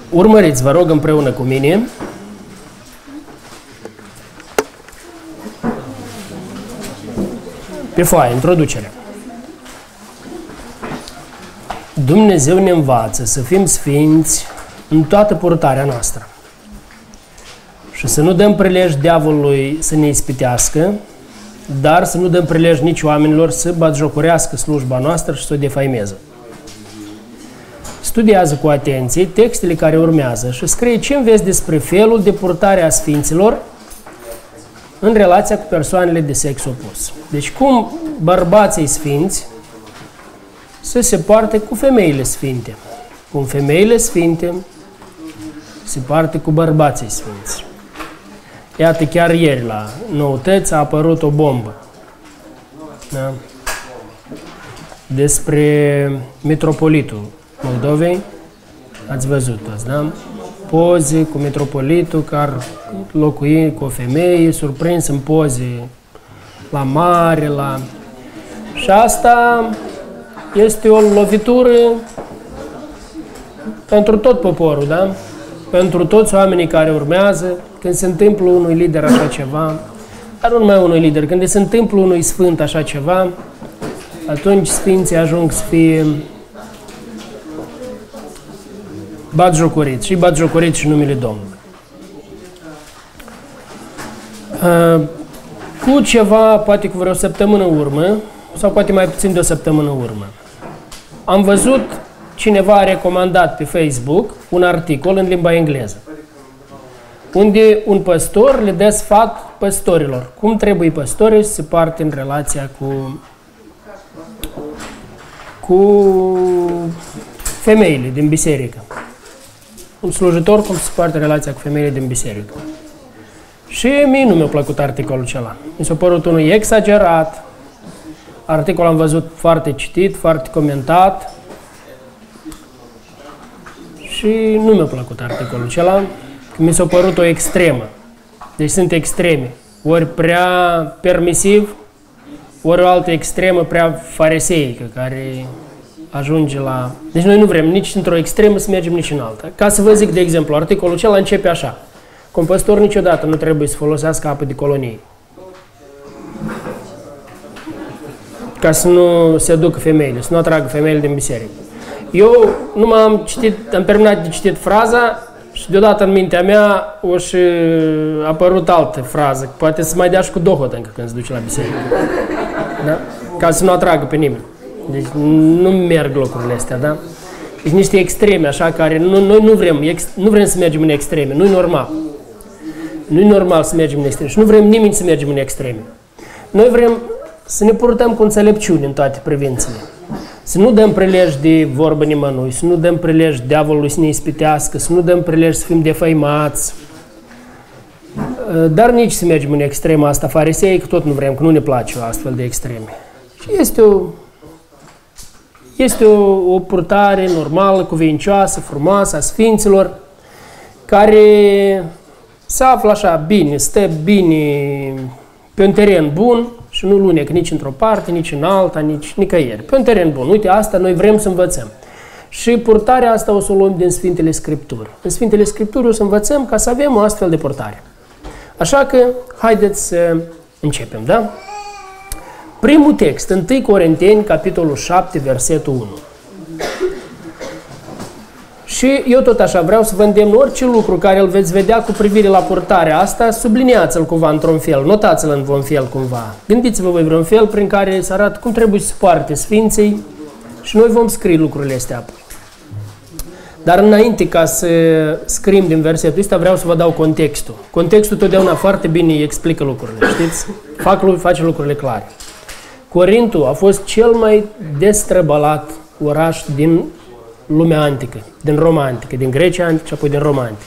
Urmăriți, vă rog, împreună cu mine pe foaie, introducerea. Dumnezeu ne învață să fim sfinți în toată purtarea noastră și să nu dăm prilej diavolului să ne ispitească, dar să nu dăm prilej nici oamenilor să batjocorească slujba noastră și să o defaimeze. Studiază cu atenție textele care urmează și scrie ce înveți despre felul de purtare a sfinților în relația cu persoanele de sex opus. Deci cum bărbații sfinți se poartă cu femeile sfinte. Cum femeile sfinte se poartă cu bărbații sfinți. Iată, chiar ieri la Noutăți a apărut o bombă. Da? Despre mitropolitul Moldovei. Ați văzut toți, da? Poze cu mitropolitul care locui cu o femeie, surprins în poze la mare, la... Și asta este o lovitură pentru tot poporul, da? Pentru toți oamenii care urmează, când se întâmplă unui lider așa ceva, dar nu numai unui lider, când se întâmplă unui sfânt așa ceva, atunci sfinții ajung să fie batjocoriți și batjocoriți și numele Domnului. Cu ceva, poate cu vreo săptămână urmă, sau poate mai puțin de o săptămână urmă, am văzut cineva a recomandat pe Facebook un articol în limba engleză, unde un păstor le dă sfat păstorilor. Cum trebuie păstorii să se poarte în relația cu femeile din biserică. Un slujitor cum se poartă relația cu femeile din biserică. Și mie nu mi-a plăcut articolul acela. Mi s-a părut unul exagerat. Articolul am văzut foarte citit, foarte comentat. Și nu mi-a plăcut articolul acela, că mi s-a părut o extremă. Deci sunt extreme. Ori prea permisiv, ori o altă extremă prea fariseică, care ajunge la... Deci noi nu vrem nici într-o extremă să mergem, nici în alta. Ca să vă zic, de exemplu, articolul acela începe așa. Compăstor niciodată nu trebuie să folosească apă de colonie, ca să nu se ducă femeile, să nu atragă femeile din biserică. Eu nu am terminat de citit fraza și deodată în mintea mea o și apărut altă frază. Poate să mai dea și cu dohot încă când se duce la biserică. Da? Ca să nu atragă pe nimeni. Deci nu merg lucrurile astea, da? Deci niște extreme așa care noi nu vrem să mergem în extreme. Nu-i normal. Nu-i normal să mergem în extreme. Și nu vrem nimeni să mergem în extreme. Noi vrem să ne purtăm cu înțelepciune în toate privințele. Să nu dăm prilej de vorbă nimănui, să nu dăm prilej diavolului să ne ispitească, să nu dăm prilej să fim defăimați. Dar nici să mergem în extrema asta farisei, că tot nu vrem, că nu ne place o astfel de extreme. Și este o purtare normală, cuvincioasă, frumoasă a sfinților, care se află așa bine, stă bine pe un teren bun și nu lunecă nici într-o parte, nici în alta, nici nicăieri. Pe un teren bun. Uite, asta noi vrem să învățăm. Și purtarea asta o să o luăm din Sfintele Scripturi. În Sfintele Scripturi o să învățăm ca să avem o astfel de purtare. Așa că, haideți să începem, da? Primul text, 1 Corinteni, capitolul 7, versetul 1. Și eu tot așa vreau să vă îndemn orice lucru care îl veți vedea cu privire la purtarea asta, subliniați-l cumva într-un fel, notați-l în vreun fel cumva. Gândiți-vă voi vreun fel prin care să arată cum trebuie să se poarte sfinții și noi vom scrie lucrurile astea apoi. Dar înainte ca să scriem din versetul ăsta, vreau să vă dau contextul. Contextul totdeauna foarte bine explică lucrurile, știți? Face lucrurile clare. Corintul a fost cel mai destrăbălat oraș din lumea antică, din Roma antică, din Grecia antică și apoi din Roma antică.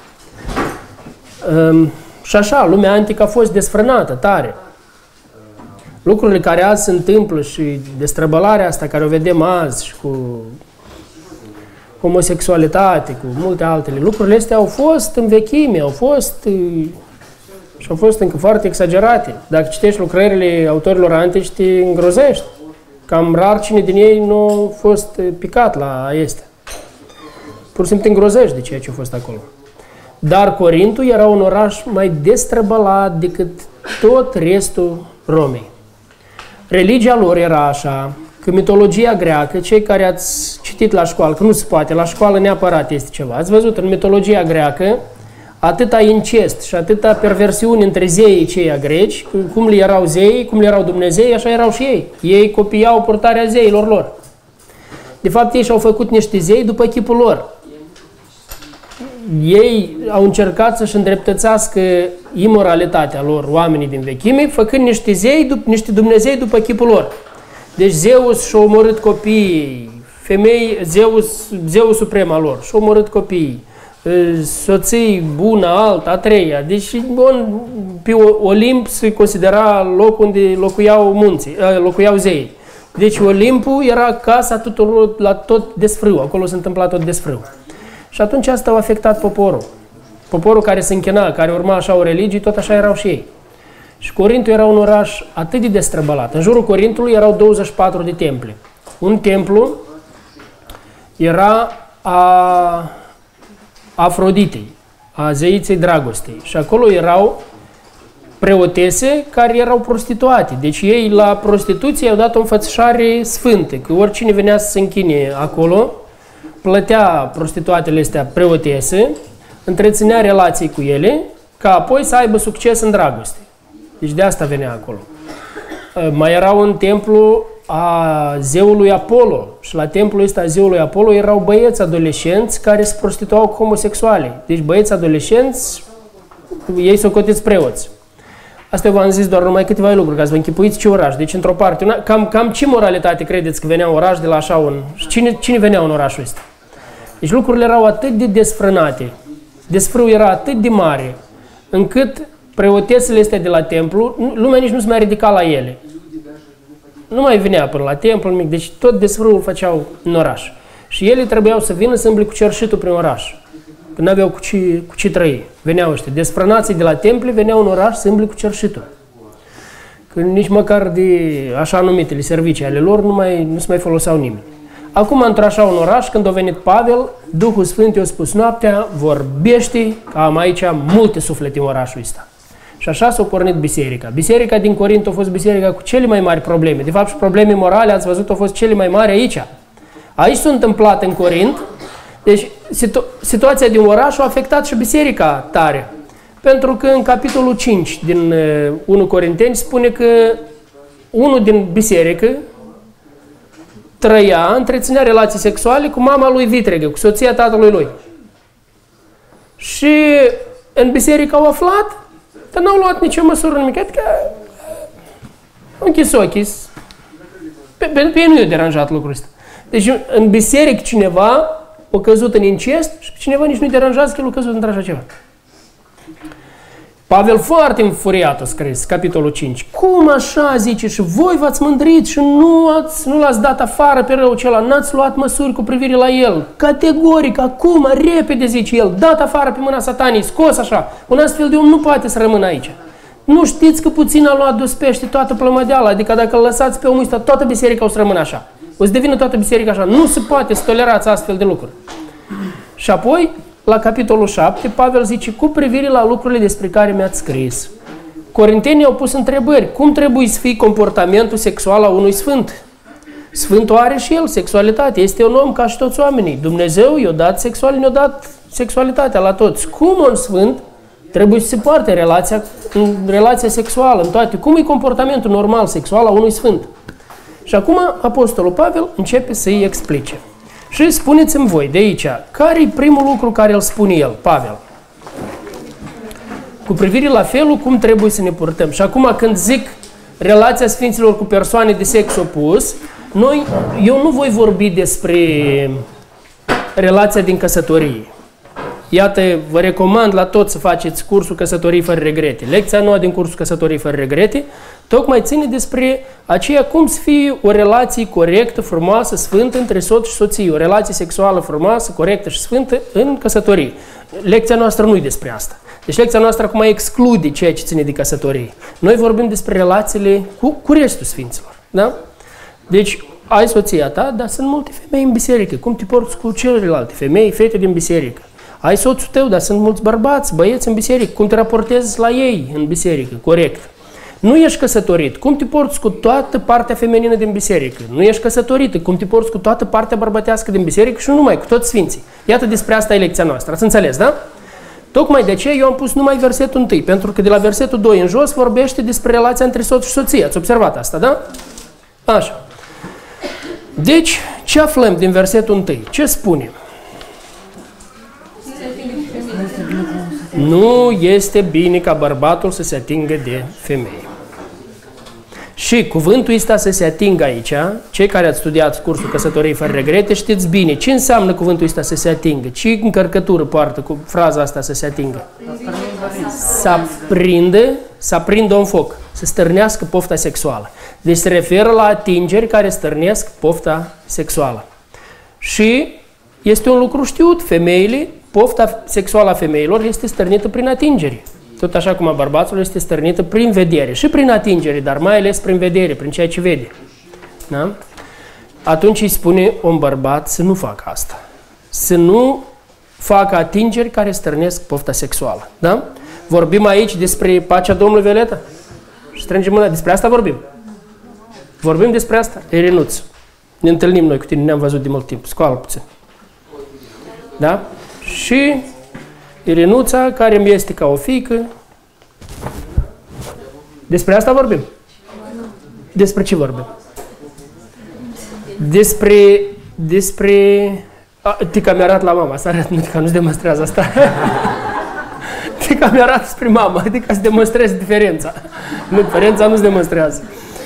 Și așa, lumea antică a fost desfrânată tare. Lucrurile care azi se întâmplă și destrăbălarea asta care o vedem azi și cu homosexualitate, cu multe altele, lucrurile astea au fost în vechime, au fost încă foarte exagerate. Dacă citești lucrările autorilor antici, te îngrozești. Cam rar cine din ei nu a fost picat la este. pur și simplu te îngrozești de ceea ce a fost acolo. Dar Corintul era un oraș mai destrăbălat decât tot restul Romei. Religia lor era așa, că mitologia greacă, cei care ați citit la școală, că nu se poate, la școală neapărat este ceva, ați văzut în mitologia greacă atâta incest și atâta perversiuni între zeii ceia greci, cum le erau zeii, cum le erau Dumnezei, așa erau și ei. Ei copiau purtarea zeilor lor. De fapt, ei și-au făcut niște zei după chipul lor. Ei au încercat să-și îndreptățească imoralitatea lor, oamenii din vechime, făcând niște zei, niște Dumnezei după chipul lor. Deci Zeus și-a omorât copiii, femei, Zeus suprema lor, și-a omorât copiii, soții, una, alta, a treia. Deci pe Olimp se considera locul unde locuiau zeii. Deci Olimpul era casa tuturor, la tot desfrâu, acolo se întâmpla tot desfrâu. Și atunci asta a afectat poporul. Poporul care se închina, care urma așa o religie, tot așa erau și ei. Și Corintul era un oraș atât de destrăbălat. În jurul Corintului erau 24 de temple. Un templu era a Afroditei, a zeiței dragostei. Și acolo erau preotese care erau prostituate. Deci ei la prostituție i-au dat o înfățișare sfântă, că oricine venea să se închine acolo, plătea prostituatele astea preotese, întreținea relații cu ele, ca apoi să aibă succes în dragoste. Deci de asta venea acolo. Mai era un templu a zeului Apollo și la templul ăsta a zeului Apollo erau băieți adolescenți care se prostituau cu homosexuale. Deci băieți adolescenți, ei socotiți preoți. Asta v-am zis doar numai câteva lucruri, ca să vă închipuiți ce oraș. Deci într-o parte, cam ce moralitate credeți că venea un oraș de la așa un... Cine venea în orașul ăsta? Deci lucrurile erau atât de desfrânate, desfrâul era atât de mare, încât preotesele astea de la templu, lumea nici nu se mai ridica la ele. Nu mai venea până la templu, nimic. Deci tot desfrâul făceau în oraș. Și ele trebuiau să vină să îmble cu cerșitul prin oraș. Că n-aveau cu ce trăi. Veneau ăștia. Desfrânații de la temple veneau în oraș să îmble cu cerșitul. Că nici măcar de așa numitele servicii ale lor nu se mai foloseau nimeni. Acum, într-așa un oraș, când a venit Pavel, Duhul Sfânt i-a spus noaptea, vorbește, că am aici multe suflete în orașul ăsta. Și așa s-a pornit biserica. Biserica din Corint a fost biserica cu cele mai mari probleme. De fapt, și probleme morale, ați văzut, au fost cele mai mari aici. Aici s-a întâmplat în Corint. Deci, situația din oraș a afectat și biserica tare. Pentru că în capitolul 5 din 1 Corinteni spune că unul din biserică întreținea relații sexuale cu mama lui vitregă, cu soția tatălui lui. Și în biserică au aflat, dar n-au luat nicio măsură, nimic. Adică închis ochii. Pe ei nu i-a deranjat lucrul ăsta. Deci în biserică cineva a căzut în incest și cineva nici nu-i deranjează că el a căzut într-așa ceva. Pavel foarte înfuriat a scris, capitolul 5. Cum așa, zice, și voi v-ați mândrit și nu l-ați dat afară pe rău acela, n-ați luat măsuri cu privire la el. Categoric, acum, repede, zice el, dat afară pe mâna satanii, scos așa. Un astfel de om nu poate să rămână aici. Nu știți că puțin a luat dus pește toată plămădeala, adică dacă îl lăsați pe omul ăsta, toată biserica o să rămână așa. O să devină toată biserica așa. Nu se poate să tolerați astfel de lucruri. Și apoi, la capitolul 7, Pavel zice, cu privire la lucrurile despre care mi-ați scris. Corintenii au pus întrebări. Cum trebuie să fie comportamentul sexual a unui sfânt? Sfântul are și el sexualitate. Este un om ca și toți oamenii. Dumnezeu i-a dat sexualitatea la toți. Cum un sfânt trebuie să se poarte relația sexuală în toate? Cum e comportamentul normal sexual a unui sfânt? Și acum Apostolul Pavel începe să-i explice. Și spuneți-mi voi de aici, care e primul lucru care îl spune el, Pavel? Cu privire la felul cum trebuie să ne purtăm. Și acum când zic relația sfinților cu persoane de sex opus, eu nu voi vorbi despre relația din căsătorie. Iată, vă recomand la toți să faceți cursul Căsătorii fără regrete. Lecția nouă din cursul Căsătorii fără regrete tocmai ține despre aceea cum să fie o relație corectă, frumoasă, sfântă între soț și soție. O relație sexuală frumoasă, corectă și sfântă în căsătorie. Lecția noastră nu e despre asta. Deci lecția noastră acum exclude ceea ce ține de căsătorie. Noi vorbim despre relațiile cu restul sfinților. Da? Deci ai soția ta, dar sunt multe femei în biserică. Cum te porți cu celelalte femei, fete din biserică? Ai soțul tău, dar sunt mulți bărbați, băieți în biserică. Cum te raportezi la ei în biserică? Corect. Nu ești căsătorit. Cum te porți cu toată partea feminină din biserică? Nu ești căsătorită. Cum te porți cu toată partea bărbătească din biserică și nu numai, cu toți sfinții. Iată, despre asta e lecția noastră. Ați înțeles, da? Tocmai de aceea eu am pus numai versetul 1, pentru că de la versetul 2 în jos vorbește despre relația între soț și soție. Ați observat asta, da? Așa. Deci, ce aflăm din versetul 1? Ce spune? Nu este bine ca bărbatul să se atingă de femeie. Și cuvântul ăsta să se atingă aici, cei care ați studiat cursul Căsătorii fără regrete, știți bine ce înseamnă cuvântul ăsta să se atingă, ce încărcătură poartă cu fraza asta să se atingă. Să aprindă un foc, să stârnească pofta sexuală. Deci se referă la atingeri care stârnesc pofta sexuală. Și este un lucru știut, femeile, pofta sexuală a femeilor este stârnită prin atingeri. Tot așa cum a bărbaților este stârnită prin vedere. Și prin atingere, dar mai ales prin vedere, prin ceea ce vede. Da? Atunci îi spune un bărbat să nu facă asta. Să nu facă atingeri care stârnesc pofta sexuală. Da? Vorbim aici despre pacea Domnului, Violeta? Și strângem mâna. Despre asta vorbim. Vorbim despre asta. Irenuț. Ne întâlnim noi cu tine, ne-am văzut de mult timp. Scoală puțin. Da? Și Irenuța, care îmi este ca o fiică. Despre asta vorbim? Despre ce vorbim? Despre... Tica mi-a arătat la mama, să arăt, nu, Tica nu-ți demonstrează asta. Tica mi-a arătat spre mama, adică să demonstrezi diferența. Nu, diferența nu-ți demonstrează.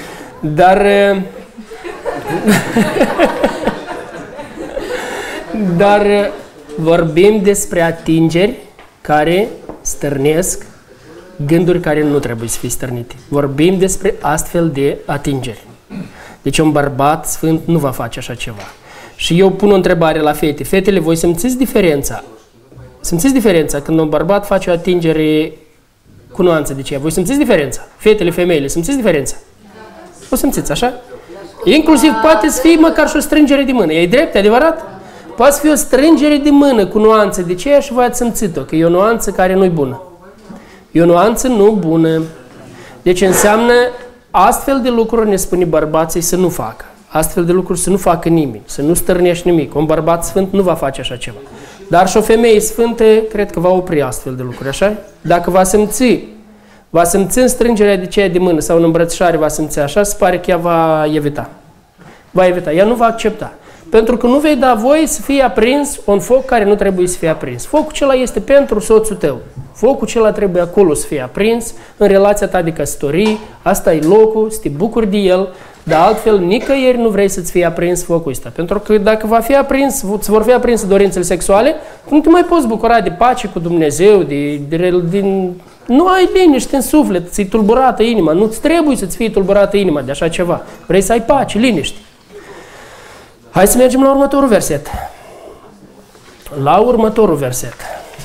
Dar vorbim despre atingeri care stârnesc gânduri care nu trebuie să fie stârnite. Vorbim despre astfel de atingeri. Deci un bărbat sfânt nu va face așa ceva. Și eu pun o întrebare la fete. Fetele, voi simțiți diferența? Simțiți diferența când un bărbat face o atingere cu nuanță de ceea? Voi simțiți diferența? Fetele, femeile, simțiți diferența? O simțiți, așa? Inclusiv poate să fie măcar și o strângere de mână. E drept, e adevărat? Poate să fie o strângere de mână cu nuanță de ceea și voi ați simțit-o, că e o nuanță care nu-i bună. E o nuanță nu bună. Deci înseamnă astfel de lucruri ne spune bărbații să nu facă. Astfel de lucruri să nu facă nimeni, să nu stârnești nimic. Un bărbat sfânt nu va face așa ceva. Dar și o femeie sfântă cred că va opri astfel de lucruri, așa? Dacă va simți în strângerea de ceea de mână sau în îmbrățișare va simți așa, se pare că ea va evita. Va evita, ea nu va accepta. Pentru că nu vei da voie să fie aprins un foc care nu trebuie să fie aprins. Focul acela este pentru soțul tău. Focul acela trebuie acolo să fie aprins în relația ta de căsătorie. Asta e locul, să te bucuri de el, dar altfel nicăieri nu vrei să-ți fie aprins focul ăsta. Pentru că dacă va fi aprins, îți vor fi aprinse dorințele sexuale, nu te mai poți bucura de pace cu Dumnezeu, nu ai liniște în suflet, ți-i tulburată inima, nu-ți trebuie să-ți fie tulburată inima de așa ceva. Vrei să ai pace, liniște. Hai să mergem la următorul verset. La următorul verset.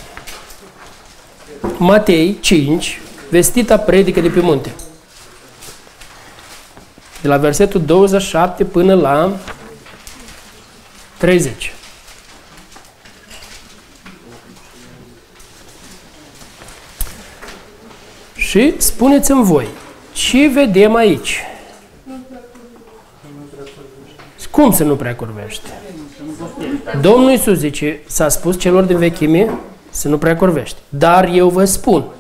Matei 5, vestita predică de pe munte. De la versetul 27 până la 30. Și spuneți-mi voi, ce vedem aici? Cum să nu prea curvește? Domnul Iisus zice, s-a spus celor din vechime să nu prea curvește. Dar eu vă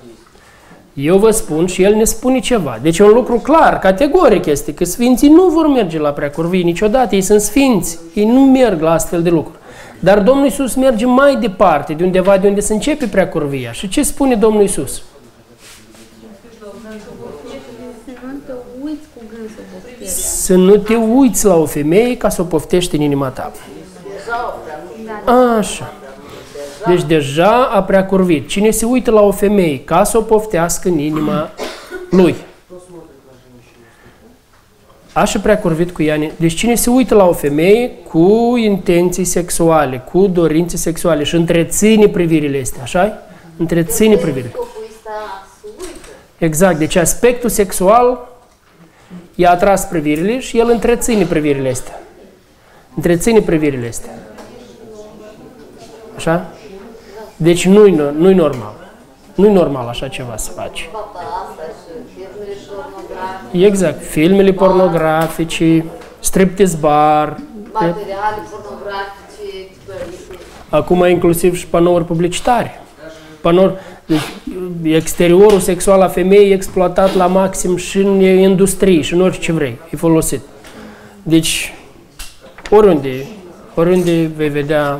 spun și El ne spune ceva. Deci e un lucru clar, categoric este, că sfinții nu vor merge la prea curvie niciodată, ei sunt sfinți, ei nu merg la astfel de lucruri. Dar Domnul Iisus merge mai departe, de undeva de unde se începe prea curvia. Și ce spune Domnul Iisus? Să nu te uiți la o femeie ca să o poftești în inima ta. Așa. Deci deja a preacurvit. Cine se uită la o femeie ca să o poftească în inima lui. Așa preacurvit cu ea. Deci cine se uită la o femeie cu intenții sexuale, cu dorințe sexuale și întreține privirile astea, așa? Întreține privirile. Exact. Deci aspectul sexual i-a atras privirile și el întreține privirile astea. Întreține privirile astea. Așa? Deci nu-i normal. Nu-i normal așa ceva să faci. Exact. Filmele pornografice, striptease bar. Materiale pornografice. Acum inclusiv și panouri publicitare. Deci, exteriorul sexual a femeii e exploatat la maxim și în industrie și în orice vrei. E folosit. Deci, oriunde vei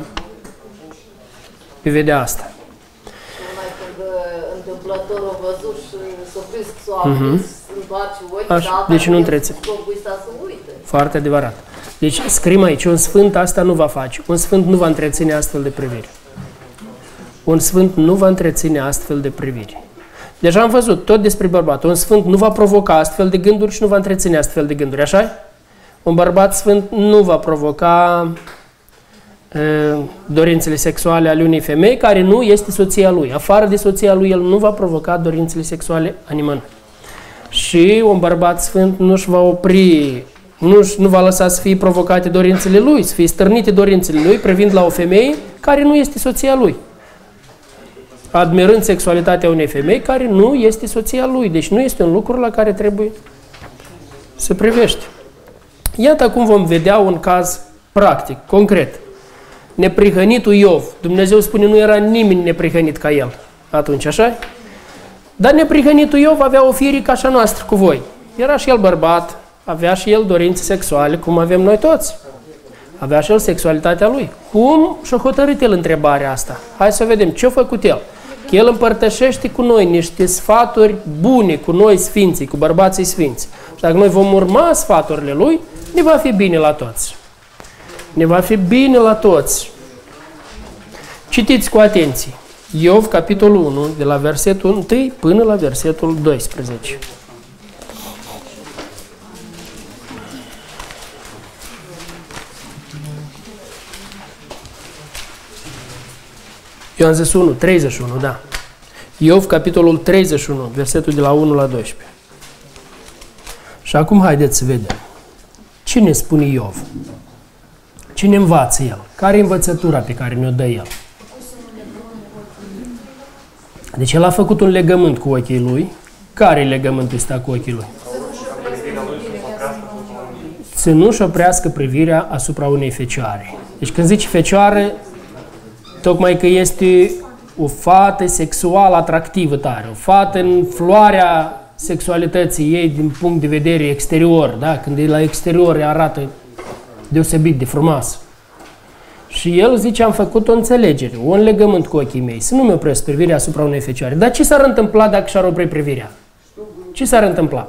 vedea asta. Numai când întâmplător o văzut și s-o prins că s-o aprins, întoarce ochii, deci nu întreține. Foarte adevărat. Deci scrim aici, un sfânt asta nu va face. Un sfânt nu va întreține astfel de priviri. Un sfânt nu va întreține astfel de priviri. Deja am văzut tot despre bărbat. Un sfânt nu va provoca astfel de gânduri și nu va întreține astfel de gânduri. Așa? Un bărbat sfânt nu va provoca dorințele sexuale ale unei femei care nu este soția lui. Afară de soția lui, el nu va provoca dorințele sexuale a nimănui. Și un bărbat sfânt nu-și va opri, nu va lăsa să fie provocate dorințele lui, să fie stârnite dorințele lui privind la o femeie care nu este soția lui. Admirând sexualitatea unei femei care nu este soția lui. Deci nu este un lucru la care trebuie să privești. Iată acum vom vedea un caz practic, concret. Neprihănitul Iov. Dumnezeu spune nu era nimeni neprihănit ca el. Atunci, așa? Dar neprihănitul Iov avea o fire ca așa noastră cu voi. Era și el bărbat, avea și el dorințe sexuale, cum avem noi toți. Avea și el sexualitatea lui. Cum și-a hotărât el întrebarea asta? Hai să vedem ce a făcut el. Că el împărtășește cu noi niște sfaturi bune, cu noi sfinții, cu bărbații sfinți. Și dacă noi vom urma sfaturile lui, ne va fi bine la toți. Ne va fi bine la toți. Citiți cu atenție. Iov, capitolul 1, de la versetul 1 până la versetul 12. Eu am zis 1, 31, da. Iov, capitolul 31, versetul de la 1 la 12. Și acum haideți să vedem. Ce ne spune Iov? Ce ne învață el? Care e învățătura pe care ne-o dă el? Deci el a făcut un legământ cu ochii lui. Care e legământul ăsta cu ochii lui? Să nu-și oprească privirea asupra unei fecioare. Deci când zici fecioară, tocmai că este o fată sexual atractivă tare, o fată în floarea sexualității ei din punct de vedere exterior, da? Când e la exterior arată deosebit de frumoasă. Și el zice, am făcut o înțelegere, un legământ cu ochii mei, să nu mi opresc privirea asupra unei fecioare. Dar ce s-ar întâmpla dacă și-ar opri privirea? Ce s-ar întâmpla?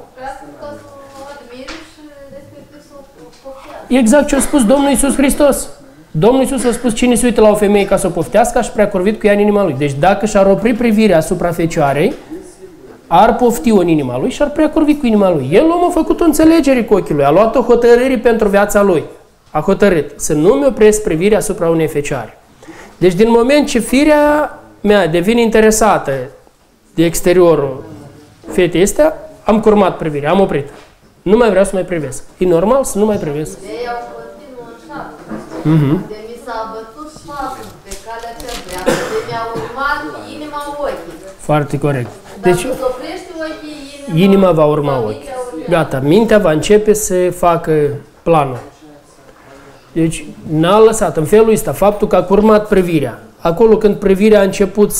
Exact ce a spus Domnul Iisus Hristos. Domnul Iisus a spus, cine se uită la o femeie ca să o poftească, aș prea curvit cu ea în inima lui. Deci dacă și-ar opri privirea asupra fecioarei, ar pofti-o în inima lui și ar prea curvi cu inima lui. El omul a făcut o înțelegere cu ochii lui, a luat o hotărâre pentru viața lui. A hotărât să nu mi opresc privirea asupra unei fecioare. Deci din moment ce firea mea devine interesată de exteriorul fetei astea, am curmat privirea, am oprit. Nu mai vreau să mai privesc. E normal să nu mai privesc. Ei au continuă așa. De mi s-a bătut sfatul pe calea cea dreaptă, de mi-a urmat inima ochii. Foarte corect. Dacă Deci, se oprește ochii, inima va urma ochii. Gata, mintea va începe să facă planul. Deci, n-a lăsat. În felul ăsta, faptul că a curmat privirea. Acolo când privirea a început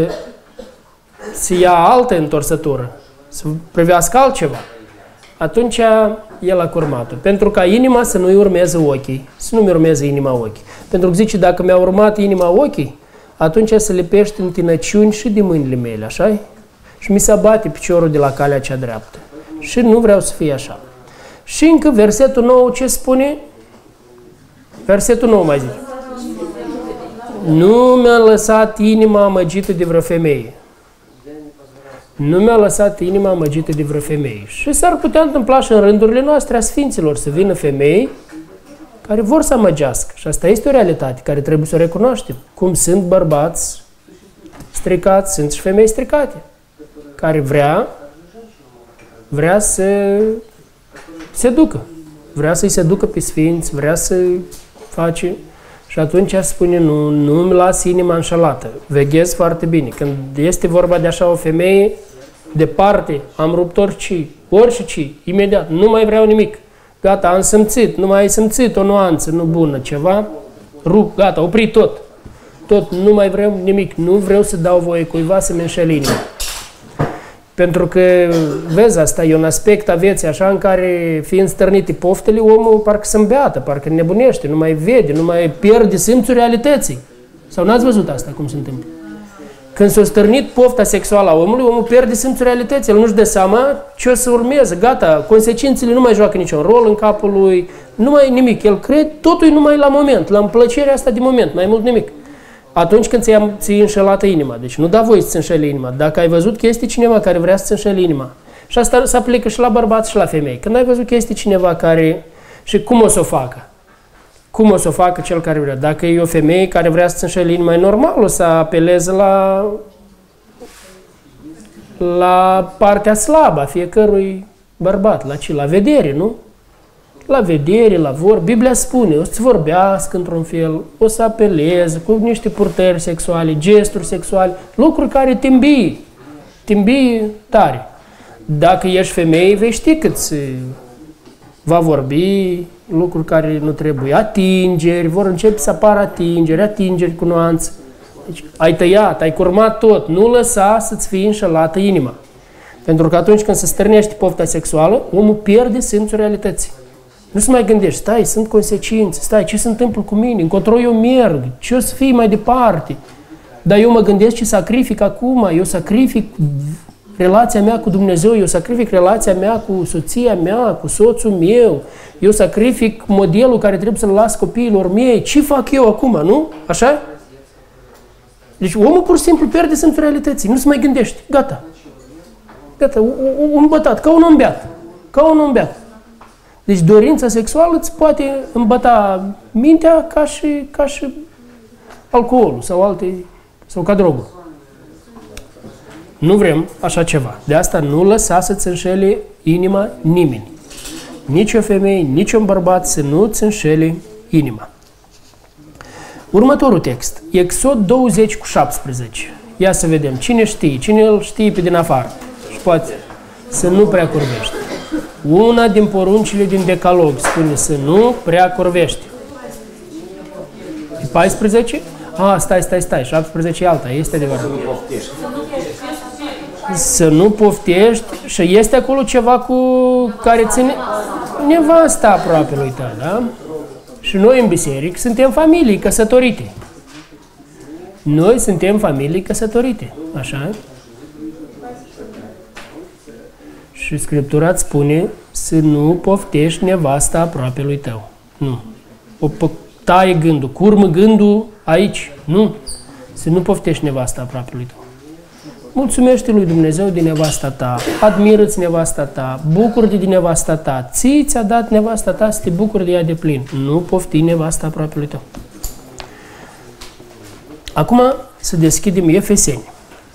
să ia altă întorsătură, să privească altceva, atunci el a curmat-o. Pentru ca inima să nu-i urmeze ochii, să nu-mi urmeze inima ochii. Pentru că zice, dacă mi-a urmat inima ochii, atunci se lipește în tinăciuni și de mâinile mele, așa? Și mi se abate piciorul de la calea cea dreaptă. Și nu vreau să fie așa. Și încă versetul 9 ce spune? Versetul 9 mai zice. Nu mi-a lăsat inima amăgită de vreo femeie. Nu mi-a lăsat inima amăgită de vreo femeie. Și s-ar putea întâmpla și în rândurile noastre a sfinților să vină femei care vor să amăgească. Și asta este o realitate care trebuie să o recunoaștem. Cum sunt bărbați stricați, sunt și femei stricate. Care vrea să se ducă. Vrea să-i seducă pe sfinți, vrea să face. Și atunci spune, nu-mi las inima înșelată. Veghez foarte bine. Când este vorba de așa o femeie, departe, am rupt orice, imediat, nu mai vreau nimic. Gata, am simțit, nu mai ai simțit o nuanță, nu bună, ceva, rup, gata, opri tot. Tot, nu mai vreau nimic, nu vreau să dau voie cuiva să-mi înșele inima. Pentru că, vezi, asta e un aspect a vieții așa în care, fiind stărnite poftele, omul parcă se îmbeată, parcă nebunește, nu mai vede, nu mai pierde simțul realității. Sau n-ați văzut asta, cum se întâmplă? Când s-a stârnit pofta sexuală a omului, omul pierde simțul realității, el nu-și dă seama ce o să urmeze, gata, consecințele nu mai joacă niciun rol în capul lui, nu mai nimic, el crede, totul e numai la moment, la plăcerea asta de moment, mai mult nimic. Atunci când ți-ai înșelată inima, deci nu da voie să-ți înșeli inima, dacă ai văzut că este cineva care vrea să-ți înșeli inima, și asta se aplică și la bărbați și la femei, când ai văzut că este cineva care, și cum o să o facă? Cum o să o facă cel care vrea? Dacă e o femeie care vrea să-ți înșeli inima, e normal, o să apeleze la partea slabă a fiecărui bărbat, la ce? La vedere, nu? La vedere, la vorbe. Biblia spune, o să vorbească într-un fel, o să apeleze cu niște purtări sexuale, gesturi sexuale, lucruri care te îmbie tare. Dacă ești femeie, vei ști cât va vorbi, lucruri care nu trebuie, atingeri, vor începe să apară atingeri cu nuanță. Deci ai tăiat, ai curmat tot, nu lăsa să-ți fie înșelată inima. Pentru că atunci când se stârnește pofta sexuală, omul pierde simțul realității. Nu se mai gândești, stai, sunt consecințe, stai, ce se întâmplă cu mine, încotro eu merg, ce o să fie mai departe. Dar eu mă gândesc ce sacrific acum, eu sacrific relația mea cu Dumnezeu, eu sacrific relația mea cu soția mea, cu soțul meu, eu sacrific modelul care trebuie să-l las copiilor mei, ce fac eu acum, nu? Așa? Deci omul pur și simplu pierde simțul realității, nu se mai gândește, gata. Gata, un bătat, ca un om beat. Deci dorința sexuală îți poate îmbăta mintea ca și alcoolul sau ca drogul. Nu vrem așa ceva. De asta nu lăsa să-ți înșele inima nimeni. Nici o femeie, nici un bărbat să nu-ți înșele inima. Următorul text. Exod 20:17. Ia să vedem. Cine îl știe pe din afară? Și poate să nu prea curvești. Una din poruncile din Decalog spune să nu prea curvești. E 14? Stai. 17 e alta. Este adevărat. Să nu poftești. Și este acolo ceva cu care ține nevasta aproape lui tău, da? Și noi în biserică suntem familii căsătorite. Noi suntem familii căsătorite. Așa? Și Scriptura îți spune să nu poftești nevasta aproape lui tău. Nu. O taie gândul, curmă gândul aici. Nu. Să nu poftești nevasta aproape lui tău. Mulțumește lui Dumnezeu din nevasta ta, admiră-ți nevasta ta, bucură-te din nevasta ta, ți-a dat nevasta ta să te bucuri de ea de plin. Nu pofti nevasta aproape lui tău. Acum să deschidem Efeseni.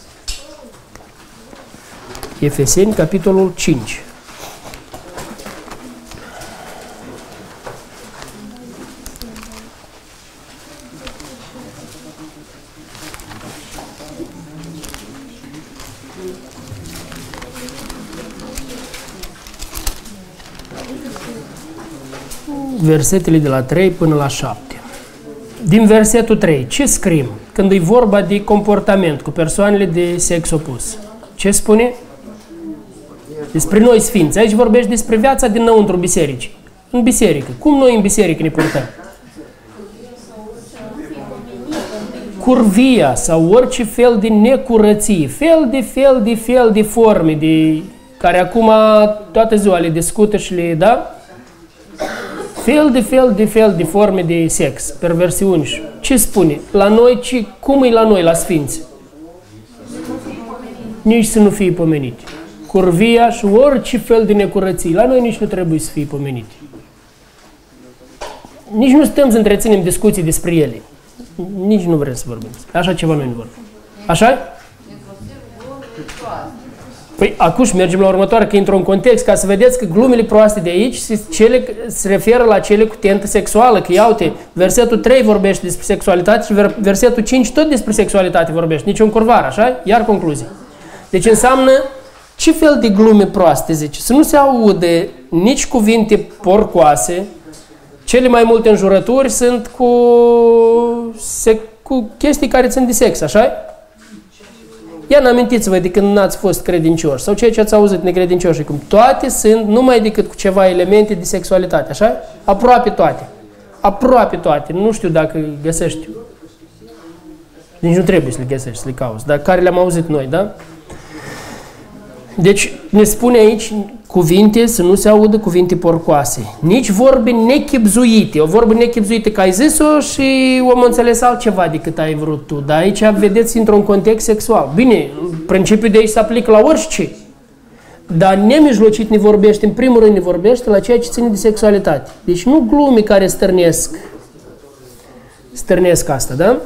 Efeseni, capitolul 5. Versetele de la 3 până la 7. Din versetul 3, ce scriem când e vorba de comportament cu persoanele de sex opus? Ce spune? Despre noi sfinți. Aici vorbești despre viața dinăuntru bisericii. În biserică. Cum noi în biserică ne purtăm? Curvia sau orice fel de necurăție, fel de forme care acum toată ziua le discută și le da? Fel de forme de sex, perversiuni. Ce spune? La noi, cum e la noi, la sfinți? Nici să nu fie pomenite. Curvia și orice fel de necurății. La noi nici nu trebuie să fie pomenite. Nici nu stăm să întreținem discuții despre ele. Nici nu vrem să vorbim. Așa ceva noi nu vorbim. Așa? Păi, acum mergem la următoare, că intru în context, ca să vedeți că glumele proaste de aici se referă la cele cu tentă sexuală, că iau-te, versetul 3 vorbește despre sexualitate și versetul 5 tot despre sexualitate vorbește, nici un curvar, așa? Iar concluzie. Deci înseamnă ce fel de glume proaste, zice, să nu se aude nici cuvinte porcoase, cele mai multe înjurături sunt cu chestii care țin de sex, așa? Ia n-amintiți-vă de când n-ați fost credincioși sau ceea ce ați auzit necredincioși, cum toate sunt numai decât cu ceva elemente de sexualitate, așa? Aproape toate. Aproape toate. Nu știu dacă găsești. Nici nu trebuie să le găsești, să le cauți, dar care le-am auzit noi, da? Deci ne spune aici cuvinte, să nu se audă cuvinte porcoase. Nici vorbe nechibzuite. O vorbă nechibzuită că ai zis-o și omul înțeles altceva decât ai vrut tu. Dar aici, vedeți, într-un context sexual. Bine, principiul de aici se aplică la orice. Dar nemijlocit ne vorbește, în primul rând ne vorbește la ceea ce ține de sexualitate. Deci nu glume care stârnesc asta, da?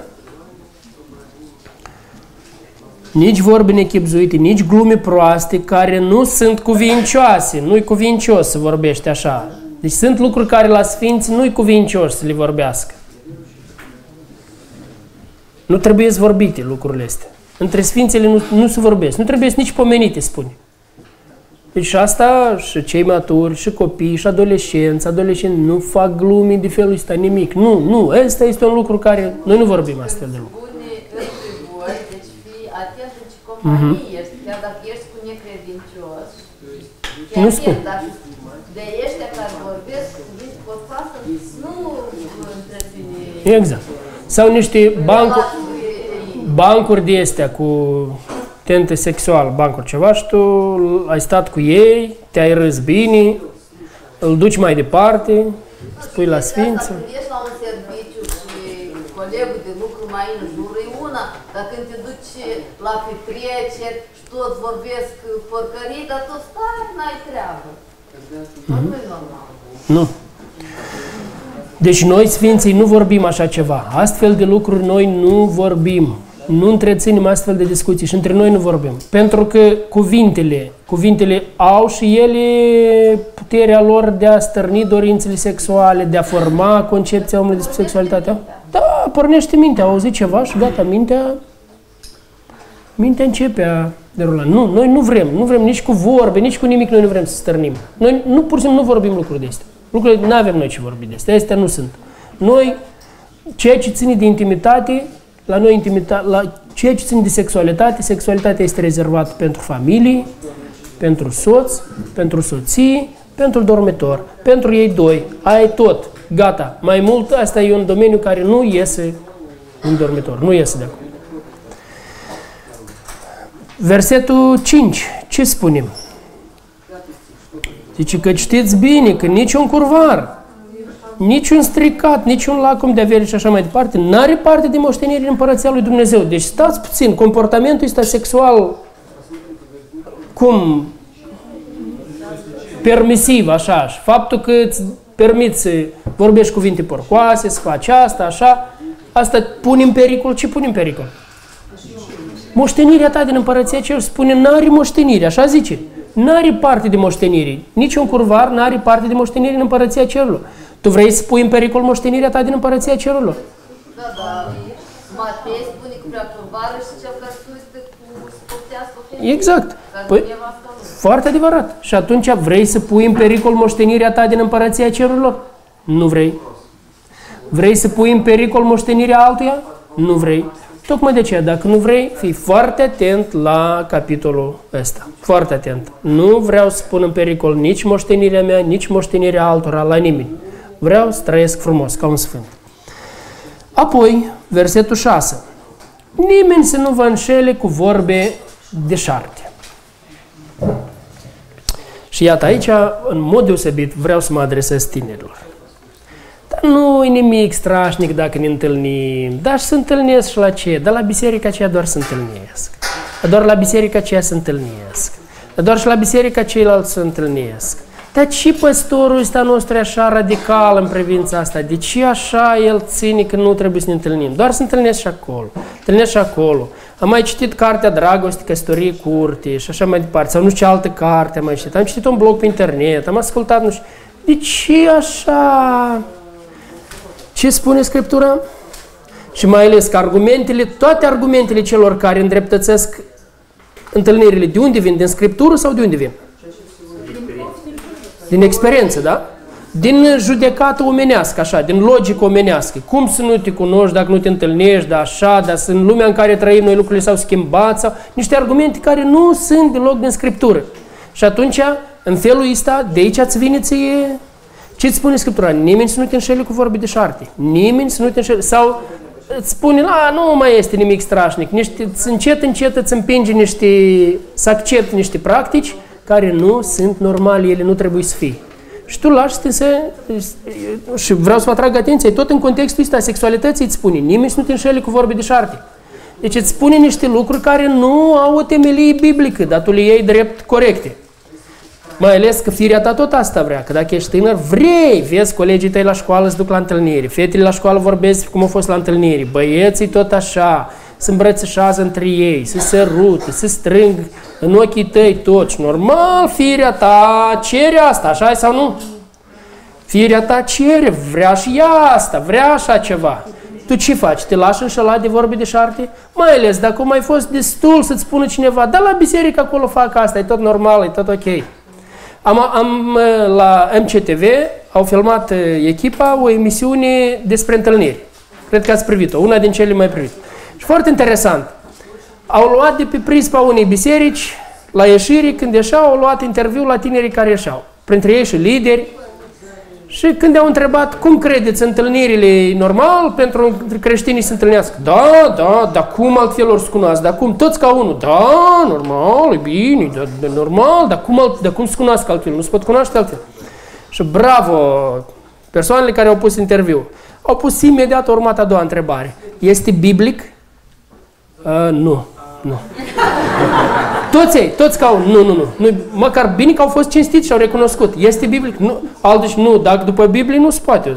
Nici vorbe nechibzuite, nici glume proaste care nu sunt cuvincioase. Nu-i cuvincios să vorbește așa. Deci sunt lucruri care la sfinți nu-i cuvincios să le vorbească. Nu trebuie să vorbite lucrurile astea. Între sfințele nu se vorbesc. Nu trebuie nici pomenite, spune. Deci și asta și cei maturi, și copii, și adolescenți nu fac glume de felul ăsta, nimic. Nu. Ăsta este un lucru care noi nu vorbim astfel de lucruri. Ești, chiar dacă ești cu necredincios, nu spun. De ăștia care vorbesc, cuvinte porcoase, nu întreține. Exact. Sau niște bancuri de astea cu tentă sexuală, bancuri ceva și tu ai stat cu ei, te-ai râs bine, îl duci mai departe, spui la sfință. Dacă ești la un serviciu și colegul de lucru mai în jur e una, dar când te duci la petreceri și toți vorbesc porcării, dar tu stai, n-ai treabă. Nu e normal. Nu. Deci noi, sfinții, nu vorbim așa ceva. Astfel de lucruri noi nu vorbim. Nu întreținem astfel de discuții și între noi nu vorbim. Pentru că cuvintele au și ele puterea lor de a stârni dorințele sexuale, de a forma concepția omului despre sexualitatea. Da, pornește mintea, auzi ceva și gata, mintea începe a derula. Nu, noi nu vrem nici cu vorbe, nici cu nimic, noi nu vrem să stârnim. Noi pur și simplu nu vorbim lucruri de astea. Lucrurile nu avem noi ce vorbi de astea, astea nu sunt. Noi, ceea ce ține de intimitate, la noi la ceea ce ține de sexualitate, sexualitatea este rezervată pentru familie, pentru soț, pentru soție, pentru dormitor, pentru ei doi, aia e tot, gata. Mai mult, asta e un domeniu care nu iese în dormitor, nu iese de acolo. Versetul 5, ce spunem? Zice că știți bine că niciun curvar, niciun stricat, niciun lacom de avere și așa mai departe, n-are parte de moștenire în Împărăția lui Dumnezeu. Deci stați puțin, comportamentul ăsta sexual, cum permisiv, așa, și faptul că îți permiți să vorbești cuvinte porcoase, să faci asta, așa, asta pune în pericol, ce pune în pericol? Moștenirea ta din Împărăția Cerului, spune, n-are moștenire, așa zice, n-are parte de moștenire, niciun curvar n-are parte de moștenire în Împărăția Cerului. Tu vrei să pui în pericol moștenirea ta din Împărăția Cerurilor? Da. Matei spune că prea curvară și cel care tu este cu spătească femeie. Exact. Păi, foarte adevărat. Și atunci vrei să pui în pericol moștenirea ta din Împărăția Cerurilor? Nu vrei. Vrei să pui în pericol moștenirea altuia? Nu vrei. Tocmai de aceea, dacă nu vrei, fii foarte atent la capitolul ăsta. Foarte atent. Nu vreau să pun în pericol nici moștenirea mea, nici moștenirea altora, la nimeni. Vreau să trăiesc frumos, ca un sfânt. Apoi, versetul 6. Nimeni să nu vă înșele cu vorbe deșarte. Și iată aici, în mod deosebit, vreau să mă adresez tinerilor. Dar nu e nimic strașnic dacă ne întâlnim. Dar se întâlnesc și la ce? Dar la biserica aceea doar se întâlnesc. Dar doar la biserica aceea se întâlnesc. Dar doar și la biserica ceilalți se întâlnesc. Dar ce păstorul ăsta nostru e așa radical în privința asta? De ce așa el ține că nu trebuie să ne întâlnim? Doar să întâlnesc și acolo. Întâlnesc și acolo. Am mai citit cartea Dragoste, Căsătorie, Curte și așa mai departe. Sau nu știu ce altă carte am mai citit. Am citit un blog pe internet, am ascultat, nu știu. De ce așa? Ce spune Scriptura? Și mai ales că argumentele, toate argumentele celor care îndreptățesc întâlnirile, de unde vin? Din Scriptură sau de unde vin? Din experiență, da? Din judecată omenească, așa, din logică omenească. Cum să nu te cunoști dacă nu te întâlnești, da, așa, dar în lumea în care trăim noi lucrurile s-au schimbat, sau niște argumente care nu sunt deloc din Scriptură. Și atunci, în felul ăsta, de aici îți vine ție... Ce-ți spune Scriptura? Nimeni să nu te înșele cu vorbe de șarte. Nimeni să nu te înșele. Sau îți spune, nu mai este nimic strașnic. Încet îți împinge să accepti niște practici care nu sunt normale, ele nu trebuie să fie. Și tu lași și vreau să vă atrag atenție, tot în contextul ăsta sexualității îți spune, nimeni să nu te înșele cu vorbe de șarte. Deci îți spune niște lucruri care nu au o temelie biblică, dar tu le iei drept corecte. Mai ales că firea ta tot asta vrea, că dacă ești tânăr, vezi colegii tăi la școală se duc la întâlniri, fetele la școală vorbesc cum au fost la întâlniri, băieții tot așa, se îmbrățișează între ei, se sărută, se strâng în ochii tăi toți. Normal, firea ta cere asta, așa sau nu? Firea ta cere, vrea și ea asta, vrea așa ceva. Tu ce faci? Te lași înșelat de vorbe de șarte? Mai ales dacă mai fost destul să-ți spună cineva, da, la biserică acolo fac asta, e tot normal, e tot ok. La MCTV au filmat echipa o emisiune despre întâlniri. Cred că ați privit-o, una din cele mai privite. Și foarte interesant. Au luat de pe prispa unei biserici, la ieșire, când ieșeau, au luat interviul la tinerii care ieșeau. Printre ei și lideri. Și când au întrebat, cum credeți, întâlnirile normal pentru creștinii să se întâlnească? Da, dar cum altfel ori să cunoască? Dar cum? Toți ca unul. Da, normal, e bine, normal, dar cum să cunoască altfel? Nu se pot cunoaște altfel. Și bravo, persoanele care au pus interviu. Au pus imediat urmată a doua întrebare. Este biblic? Nu. Toți ca unul. Nu. Măcar bine că au fost cinstiți și au recunoscut. Este biblic? Nu. Alții nu. Dacă după Biblie nu se poate.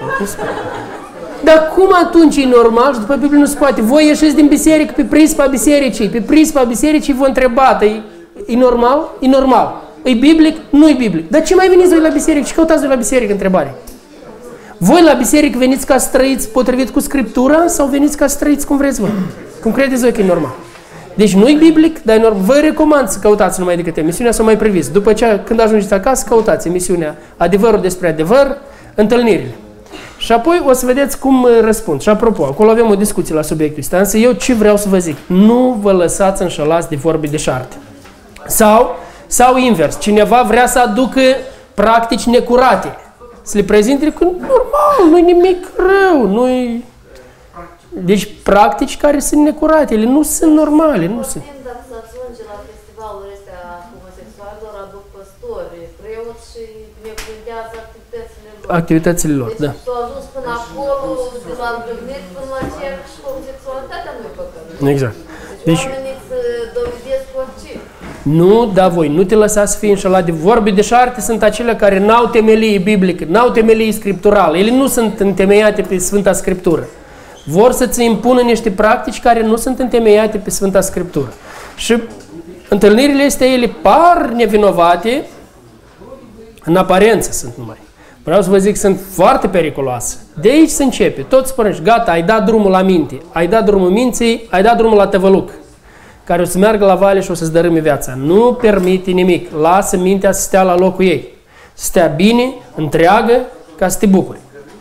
Dar cum atunci e normal și după Biblie nu se poate? Voi ieșiți din biserică pe prispa bisericii. Pe prispa bisericii vă întrebați. E normal? E normal. E biblic? Nu e biblic. Dar ce mai veniți voi la biserică? Ce căutați voi la biserică? Întrebare. Voi la biserică veniți ca să trăiți potrivit cu Scriptura sau veniți ca să trăiți cum vreți voi? Cum credeți voi că e normal? Deci nu e biblic, dar e normal. Vă recomand să căutați numai decât emisiunea, să o mai priviți. După ce, când ajungeți acasă, căutați emisiunea Adevărul despre adevăr, întâlnirile. Și apoi o să vedeți cum răspund. Și apropo, acolo avem o discuție la subiectul ăsta, însă eu ce vreau să vă zic? Nu vă lăsați înșelați de vorbe de șarte. Sau invers, cineva vrea să aducă practici necurate. Să le prezinte că normal, nu-i nimic rău, nu-i... Deci practici care sunt necurate, ele nu sunt normale, nu sunt. Dacă se ajunge la festivalurile astea homosexualilor, aduc păstori, preoți și necuntează activitățile lor. Deci, da. S-au ajuns până acolo, de la întâlniri, până la ceea și homosexualitatea nu e păcat. Exact. Deci oamenii să dovedesc orice. Nu, da, voi nu te lăsați să fii înșelat de vorbe de șarte, sunt acelea care n-au temelie biblică, n-au temelie scripturală, ele nu sunt întemeiate pe Sfânta Scriptură. Vor să-ți impună niște practici care nu sunt întemeiate pe Sfânta Scriptură. Și întâlnirile astea, ele par nevinovate, în aparență sunt numai. Vreau să vă zic, sunt foarte periculoase. De aici se începe. Tot spune, gata, ai dat drumul la minte, ai dat drumul minții, ai dat drumul la tăvăluc, care o să meargă la vale și o să-ți dărâme viața. Nu permite nimic. Lasă mintea să stea la locul ei. Să stea bine, întreagă, ca să te bucuri.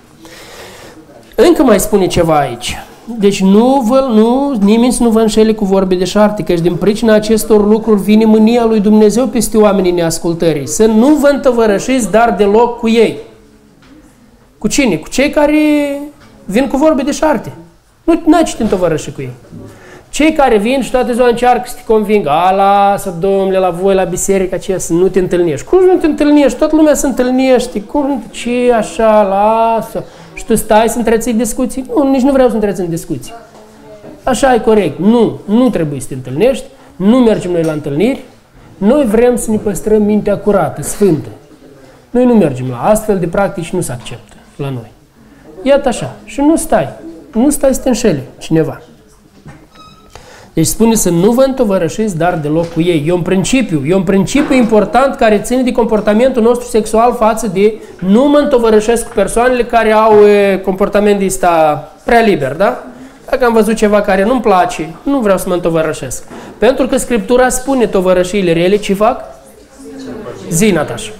Încă mai spune ceva aici. Deci nimeni să nu vă înșele cu vorbe de șarte, căci din pricina acestor lucruri vine mânia lui Dumnezeu peste oamenii neascultării. Să nu vă întăvărășiți, dar deloc cu ei. Cu cine? Cu cei care vin cu vorbe de șarte. Nu ai ce te întăvărăși cu ei. Cei care vin și toată ziua încearcă să te convingă, lasă, domnule, la voi, la biserică aceea, să nu te întâlnești. Cum nu te întâlnești? Toată lumea se întâlnește. Cum? Ce așa? Lasă. Și tu stai să întreții discuții? Nu, nici nu vreau să întrețin discuții. Așa e corect. Nu trebuie să te întâlnești. Nu mergem noi la întâlniri. Noi vrem să ne păstrăm mintea curată, sfântă. Noi nu mergem la astfel de practici, nu se acceptă la noi. Iată așa. Și nu stai să te înșele cineva. Deci spune să nu vă întovărășiți, dar deloc cu ei. E un principiu important care ține de comportamentul nostru sexual față de nu mă întovărășesc cu persoanele care au comportamentul ăsta prea liber, da? Dacă am văzut ceva care nu-mi place, nu vreau să mă întovărășesc. Pentru că Scriptura spune tovărășiile rele, ce fac? Zi, Natașa.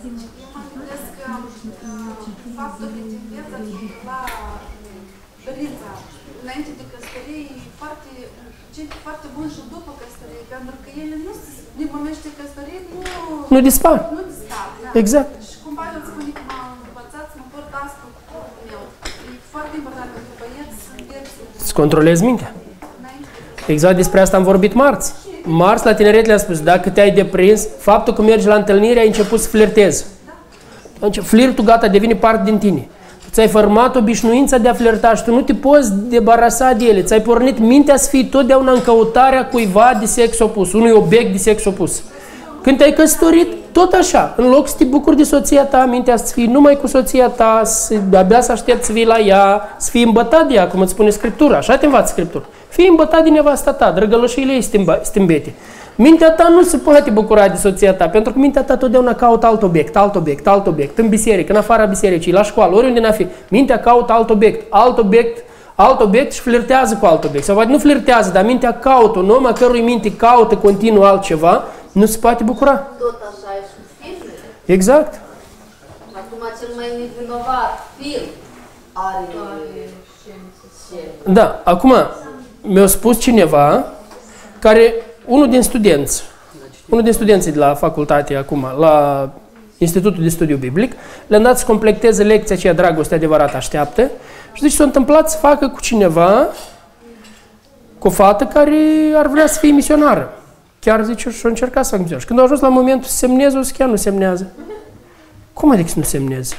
Nu dispar. Exact. Și cum Pavel spune că m-a învățat să mă port asta cu corpul meu. E foarte important pentru băieți să controlezi mintea. Exact despre asta am vorbit marți. Marți la tineret le-am spus, dacă te-ai deprins, faptul că mergi la întâlnire, ai început să flirtezi. Atunci flirtul gata, devine parte din tine. Ți-ai format obișnuința de a flirta și tu nu te poți debarasa de ele. Ți-ai pornit mintea să fii totdeauna în căutarea cuiva de sex opus, unui obiect de sex opus. Când te-ai căsătorit, tot așa, în loc să te bucuri de soția ta, mintea să fii numai cu soția ta, abia să aștepți să vii la ea, să fii îmbătat de ea, cum îți spune Scriptura, așa te învață Scriptura. Fii îmbătat de nevasta ta, drăgăloșiile ei stâmbete. Mintea ta nu se poate bucura de soția ta, pentru că mintea ta totdeauna caută alt obiect, în biserică, în afara bisericii, la școală, oriunde n-a fi. Mintea caută alt obiect și flirtează cu alt obiect. Sau poate nu flirtează, dar mintea caută, un om a cărui minte caută continuu altceva, nu se poate bucura. Tot așa e și cu filmele. Exact. Și acum cel mai nevinovat film are scene. Da, acum mi-a spus cineva care, unul din studenții de la facultate acum, la Institutul de Studiu Biblic, le-am dat să completeze lecția aceea Dragoste adevărată așteaptă și deci s-a întâmplat să facă cu cineva, cu o fată care ar vrea să fie misionară. Chiar zice, și-a încercat să facă misionară. Și când a ajuns la momentul să semneze, o să chiar nu semnează. Cum adică să nu semneze?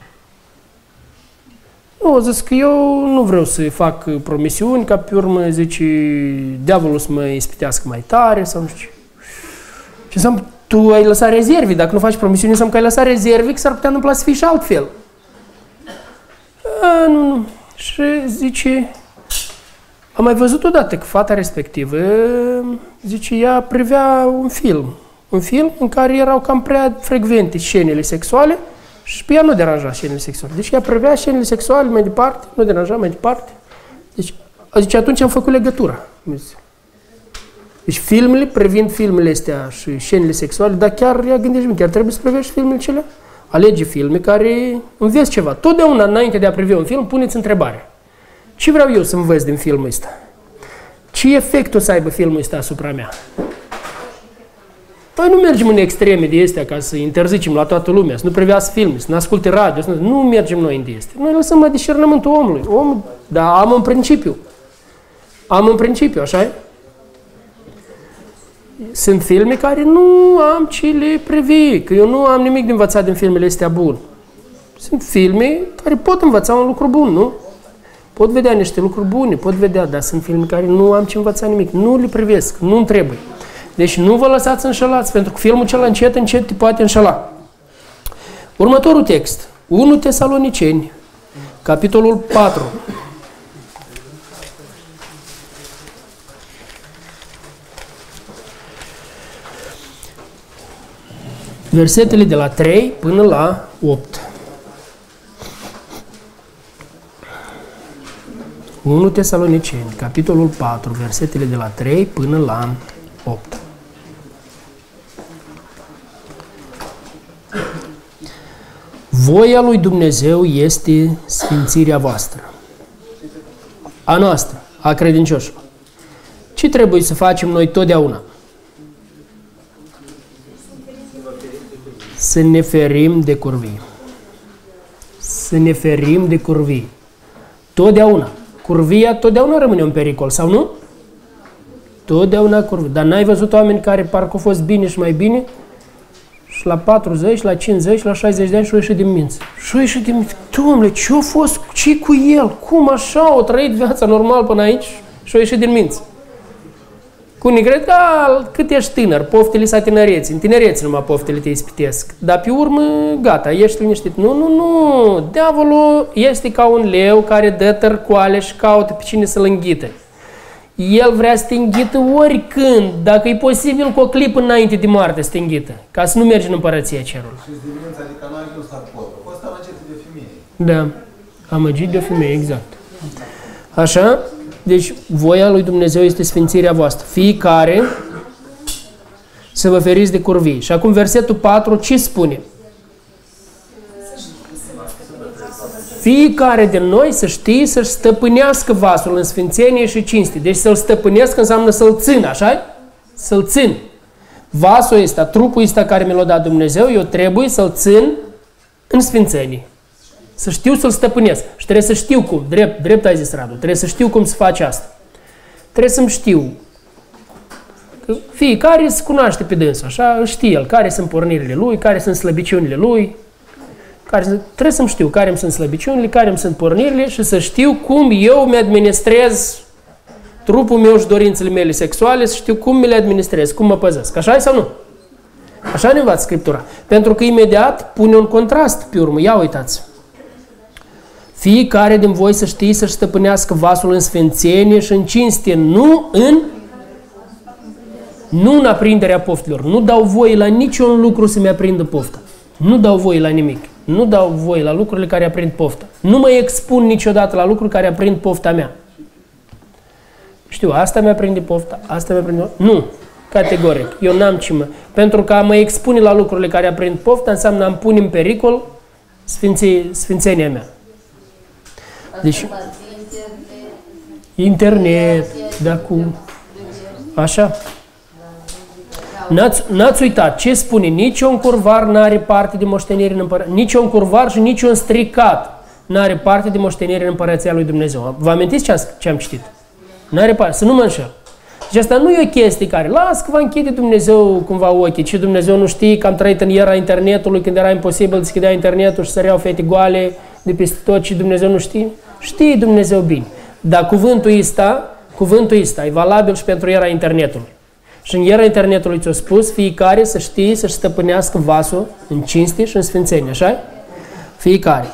Nu, zis că eu nu vreau să fac promisiuni, ca pe urmă, zice, diavolul să mă ispitească mai tare, sau nu știu. Și înseamnă, tu ai lăsat rezervi, dacă nu faci promisiuni, înseamnă că ai lăsat rezervi, că s-ar putea întâmpla să fii și altfel. Nu. Și zice, am mai văzut odată că fata respectivă, zice, ea privea un film în care erau cam prea frecvente scenele sexuale, și pe ea nu deranja scenele sexuale. Deci ea prevea scenele sexuale mai departe, nu deranja mai departe. Deci atunci am făcut legătura. Deci filmele, privind filmele astea și scenele sexuale, dar chiar ea gândește, chiar trebuie să privești filmele cele? Alege filme care înveți ceva. Totdeauna, înainte de a privi un film, puneți întrebarea. Ce vreau eu să învăț din filmul ăsta? Ce efect o să aibă filmul ăsta asupra mea? Noi nu mergem în extreme de astea ca să interzicem la toată lumea, să nu privească filme, să nu asculte radio, nu mergem noi în de astea. Noi lăsăm la discernământul omului. Dar am un principiu, așa e? Sunt filme care nu am ce le privi, că eu nu am nimic de învățat din filmele astea bune. Sunt filme care pot învăța un lucru bun, nu? Pot vedea niște lucruri bune, dar sunt filme care nu am ce învăța nimic, nu le privesc, nu-mi trebuie. Deci nu vă lăsați înșelați, pentru că filmul cel încet te poate înșela. Următorul text, 1 Tesaloniceni, capitolul 4. Versetele de la 3 până la 8. 1 Tesaloniceni, capitolul 4, versetele de la 3 până la 8. Voia lui Dumnezeu este sfințirea voastră, a noastră, a credincioșilor. Ce trebuie să facem noi totdeauna? Să ne ferim de curvii. Să ne ferim de curvii. Totdeauna. Curvia totdeauna rămâne un pericol, sau nu? Totdeauna curvie. Dar n-ai văzut oameni care parcă au fost bine și mai bine și la 40, la 50, la 60 de ani și-au ieșit din minți. Și-au ieșit din minți. Dom'le, ce-a fost? Ce cu el? Cum așa? Au trăit viața normal până aici și-au ieșit din minți. Cu unii cred că cât ești tânăr, poftele sa tinereți, în tinereți numai poftele te ispitesc. Dar pe urmă, gata, ești liniștit. Nu, diavolul este ca un leu care dă tărcoale și caută pe cine să-l înghită. El vrea să te înghită oricând, dacă e posibil cu o clipă înainte de moarte să te înghită, ca să nu mergi în împărăția cerului. Și dimineața, adică nu a ajuns la pot. A fost amăgit de femeie. Da, amăgit de femeie, exact. Așa? Deci, voia lui Dumnezeu este sfințirea voastră. Fiecare să vă feriți de curvii. Și acum versetul 4, ce spune? Fiecare din noi să știe să-și stăpânească vasul în sfințenie și cinste. Deci să-l stăpânesc înseamnă să-l țin, așa? Să-l țin. Vasul ăsta, trupul ăsta care mi l-a dat Dumnezeu, eu trebuie să-l țin în sfințenie. Să știu să-l stăpânesc. Și trebuie să știu cum. Drept ai zis, Radu. Trebuie să știu cum să faci asta. Trebuie să-mi știu. Că fiecare se cunoaște pe dânsul, așa? Știe el care sunt pornirile lui, care sunt slăbiciunile lui. Trebuie să-mi știu care îmi sunt slăbiciunile, care îmi sunt pornirile și să știu cum eu mi-administrez trupul meu și dorințele mele sexuale, să știu cum mi le administrez, cum mă păzesc. Așa sau nu? Așa ne învață Scriptura. Pentru că imediat pune un contrast pe urmă. Ia uitați. Fiecare din voi să știe să-și stăpânească vasul în sfințenie și în cinste, nu în aprinderea poftelor. Nu dau voie la niciun lucru să-mi aprindă pofta. Nu dau voie la nimic. Nu dau voie la lucrurile care aprind pofta. Nu mă expun niciodată la lucruri care aprind pofta mea. Știu, asta mi-aprinde pofta, asta mi-aprinde pofta. Nu, categoric. Eu n-am ce mă... Pentru că a mă expune la lucrurile care aprind pofta înseamnă a-mi pune în pericol sfințenia mea. Deci, internet, da, cu... Așa. N-ați uitat ce spune? Nici un curvar n-are parte de moștenire în împărăția. Nici un curvar și nici un stricat n-are parte de moștenire în împărăția lui Dumnezeu. Vă amintiți ce am citit? N-are parte, să nu mă înșel. Deci asta nu e o chestie care, las că va închide Dumnezeu cumva ochii, și Dumnezeu nu știe că am trăit în era internetului, când era imposibil, deschidea internetul și săreau fete goale de peste tot și Dumnezeu nu știe? Știe Dumnezeu bine. Dar cuvântul ăsta e valabil și pentru era internetului. Și în era internetului ți-a spus, fiecare să știe să-și stăpânească vasul în cinste și în sfințenie, așa? Fiecare.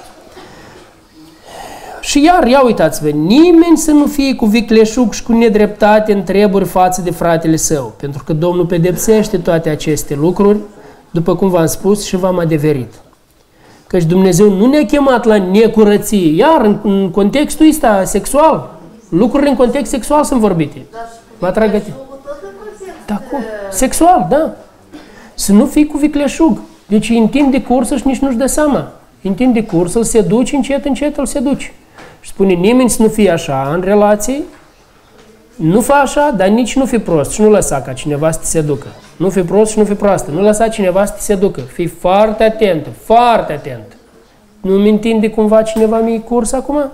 Și iar, ia uitați-vă, nimeni să nu fie cu vicleșug și cu nedreptate în treburi față de fratele său, pentru că Domnul pedepsește toate aceste lucruri, după cum v-am spus și v-am adeverit. Căci Dumnezeu nu ne-a chemat la necurăție, iar în contextul ăsta sexual, lucrurile în context sexual sunt vorbite. Vă atrag atenție. Da, cum? Sexual, da. Să nu fii cu vicleșug. Deci în timp de cursă și nici nu-și dă seama. În timp de cursă îl seduci, încet îl seduci. Și spune, nimeni să nu fie așa în relații, nu fă așa, dar nici nu fi prost și nu lăsa ca cineva să te seducă. Nu fi prost și nu fi proastă. Nu lăsa cineva să te seducă. Fii foarte atentă, foarte atent. Nu-mi întinde cumva cineva mie curs acum?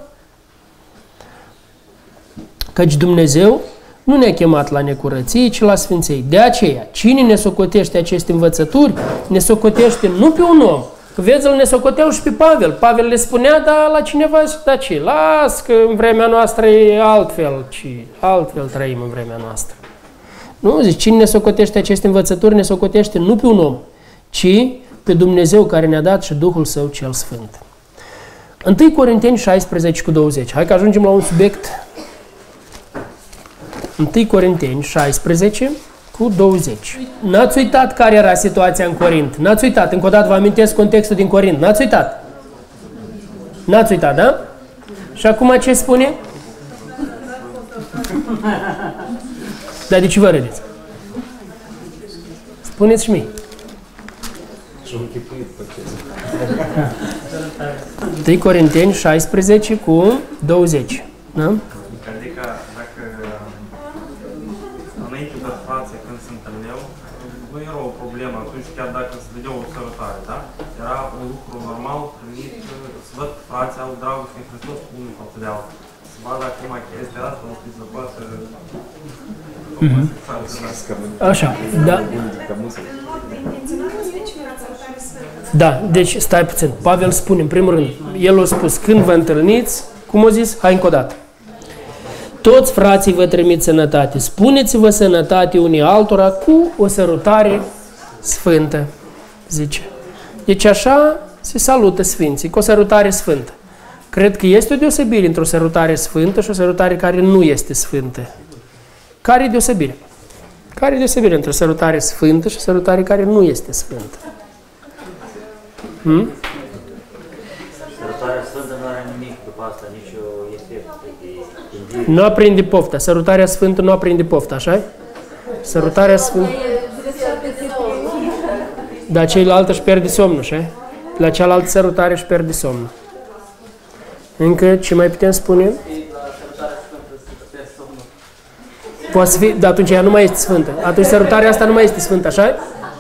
Căci Dumnezeu nu ne-a chemat la necurăție, ci la sfinței. De aceea, cine ne socotește aceste învățături, ne socotește nu pe un om. Că vezi, îl ne socoteau și pe Pavel. Pavel le spunea, dar la cineva zice, da ce? Las că în vremea noastră e altfel, ci altfel trăim în vremea noastră. Nu, zice, cine ne socotește aceste învățături, ne socotește nu pe un om, ci pe Dumnezeu care ne-a dat și Duhul Său cel Sfânt. 1 Corinteni 16:20. Hai că ajungem la un subiect. 1 Corinteni 16:20. N-ați uitat care era situația în Corint. N-ați uitat. Încă o dată vă amintesc contextul din Corint. N-ați uitat. N-ați uitat, da? Și acum ce spune? Dar de ce vă râdeți? Spuneți și mie. 1 Corinteni 16:20. Da? Adică dacă înainte de frații când se întâlneau, nu era o problemă atunci chiar dacă se vedeau o sărătare, da? Era un lucru normal primit să văd că frații au dragoste în Hristos unul față de altul. Să vadă acum chestia asta, o să se poată Așa, da. Da, deci stai puțin. Pavel spune, în primul rând, el a spus, când vă întâlniți, cum a zis? Hai încă o dată. toți frații vă trimit sănătate. Spuneți-vă sănătate unii altora cu o sărutare sfântă, zice. Deci așa se salută sfinții, cu o sărutare sfântă. Cred că este o deosebire între o sărutare sfântă și o sărutare care nu este sfântă. Care e deosebire? Care e deosebire între o sărutare sfântă și o sărutare care nu este sfântă? Sărutarea sfântă nu are nimic după asta, nici o efect de... Nu aprinde pofta. Sărutarea sfântă nu aprinde pofta, așa? Sărutarea sfântă... Dar ceilaltă își pierde somnul, așa? La cealaltă sărutare își pierde somnul. Încă ce mai putem spune? Poate să fie, dar atunci ea nu mai este sfântă. Atunci sărutarea asta nu mai este sfântă, așa?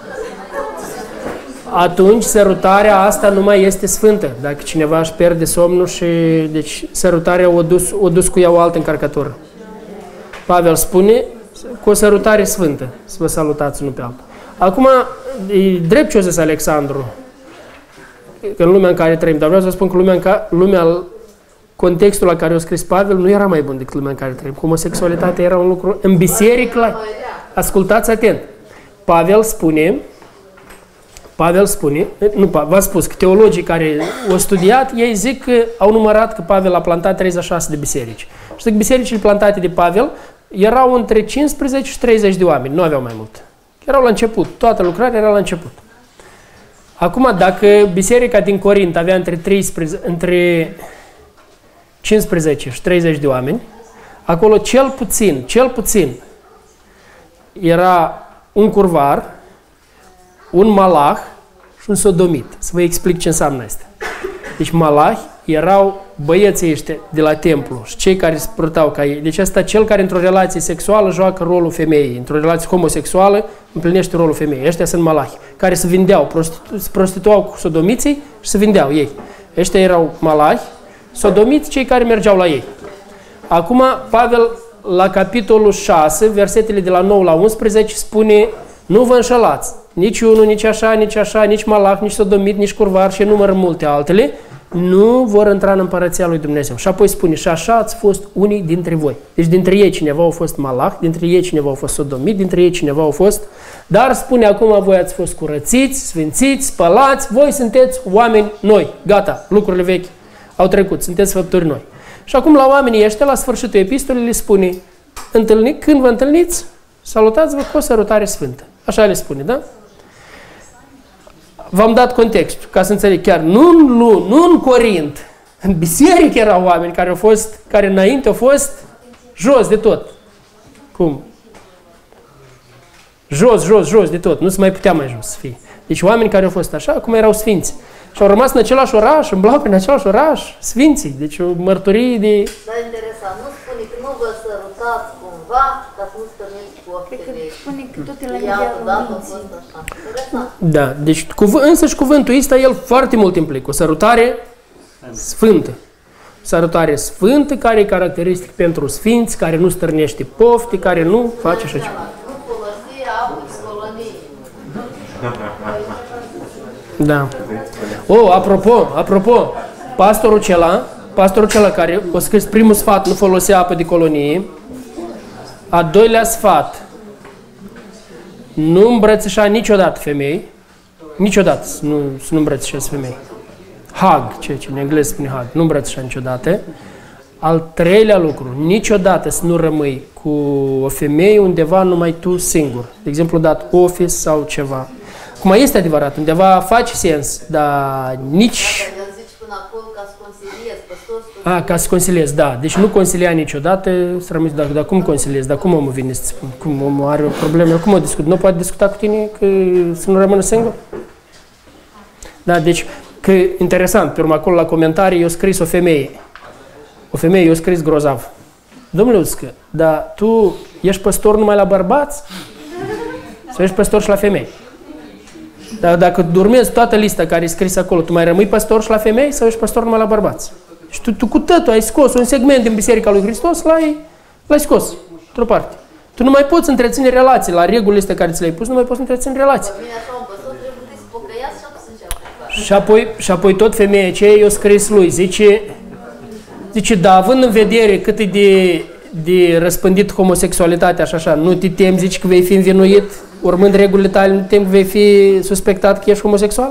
Atunci sărutarea asta nu mai este sfântă. Dacă cineva își pierde somnul și... Deci sărutarea o dus cu ea o altă încărcătură. Pavel spune cu o sărutare sfântă. Să vă salutați unul pe altul. Acum, e drept ce o zis Alexandru. Că în lumea în care trăim. Dar vreau să vă spun că lumea contextul la care o scris Pavel nu era mai bun decât lumea în care trăim. Homosexualitatea era un lucru în biserică. Ascultați atent. Pavel spune, v-am spus că teologii care au studiat, ei zic că au numărat că Pavel a plantat 36 de biserici. Și că bisericile plantate de Pavel erau între 15 și 30 de oameni, nu aveau mai mult. Erau la început, toată lucrarea era la început. Acum, dacă biserica din Corint avea între 15 și 30 de oameni, acolo cel puțin era un curvar, un malah și un sodomit. Să vă explic ce înseamnă asta. Deci malahi erau băieții ăștia de la templu și cei care se purtau ca ei. Deci asta cel care într-o relație sexuală joacă rolul femeii, într-o relație homosexuală împlinește rolul femeii. Ăștia sunt malahi, care se vindeau, se prostituau cu sodomiții și se vindeau ei. Ăștia erau malahi, sodomiți cei care mergeau la ei. Acum Pavel la capitolul 6, versetele de la 9 la 11 spune: nu vă înșelați, nici unul, nici așa, nici malah, nici sodomit, nici curvar și numără multe altele, nu vor intra în împărăția lui Dumnezeu. Și apoi spune: și așa ați fost unii dintre voi. Deci dintre ei cineva au fost malah, dintre ei cineva au fost sodomit, dintre ei cineva au fost... Dar spune acum voi ați fost curățiți, sfințiți, spălați, voi sunteți oameni noi. Gata, lucrurile vechi au trecut, sunteți făpturi noi. Și acum la oamenii ăștia, la sfârșitul epistolei, le spune: când vă întâlniți, salutați-vă cu o sărutare sfântă. Așa le spune, da? V-am dat contextul, ca să înțeleg chiar. Nu în Corint, în biserică erau oameni care înainte au fost jos de tot. Cum? Jos de tot. Nu se mai putea mai jos să fie. Deci oameni care au fost așa, cum erau sfinți. Și au rămas în același oraș, îmblau prin același oraș, sfinții. Deci o mărturie de... Dar interesant, nu spune că nu vă sărutați cumva, ca să nu stăniți cu ochiile. Spune că tot e la nivelul minții. Da, deci însăși cuvântul ăsta, el foarte mult implică. O sărutare sfântă. O sărutare sfântă care e caracteristic pentru sfinți, care nu stârnește pofte, care nu face așa ceva. Nu folosi apă de colonie. Da. Apropo, pastorul cela care a scris primul sfat, nu folosea apă de colonie, a doilea sfat, nu îmbrățișa niciodată femei, niciodată să nu îmbrățișezi femei. Hag, ceea ce în engleză spune hag, nu îmbrățișa niciodată. Al treilea lucru, niciodată să nu rămâi cu o femeie undeva numai tu singur. De exemplu, dat office sau ceva. Cum este adevărat, undeva face sens, dar nici... El zice până acolo ca să consiliezi, ca să consiliezi, da. Deci nu consilia niciodată, să rămâi, dar cum consiliezi, dar cum omul vine să spun? Cum omul are o problemă, cum o discut? Nu poate discuta cu tine că să nu rămână singur? Da, deci, că interesant, pe urmă acolo la comentarii i-a scris o femeie. O femeie i-a scris grozav. Domnule Uscă, dar tu ești păstor numai la bărbați? Sau ești păstor și la femei? Dar dacă urmezi toată lista care e scrisă acolo, tu mai rămâi păstor și la femei sau ești păstor numai la bărbați? Și tu cu tătul ai scos un segment din Biserica lui Hristos, l-ai scos, într-o parte. Tu nu mai poți întreține relații, la regulile astea care ți le-ai pus, nu mai poți întreține relații. Și apoi tot femeia aceea i-a scris lui, zice, da, având în vedere cât e de răspândit homosexualitatea și așa, nu te temi, zici că vei fi învinuit, urmând regulile tale, nu te temi că vei fi suspectat că ești homosexual?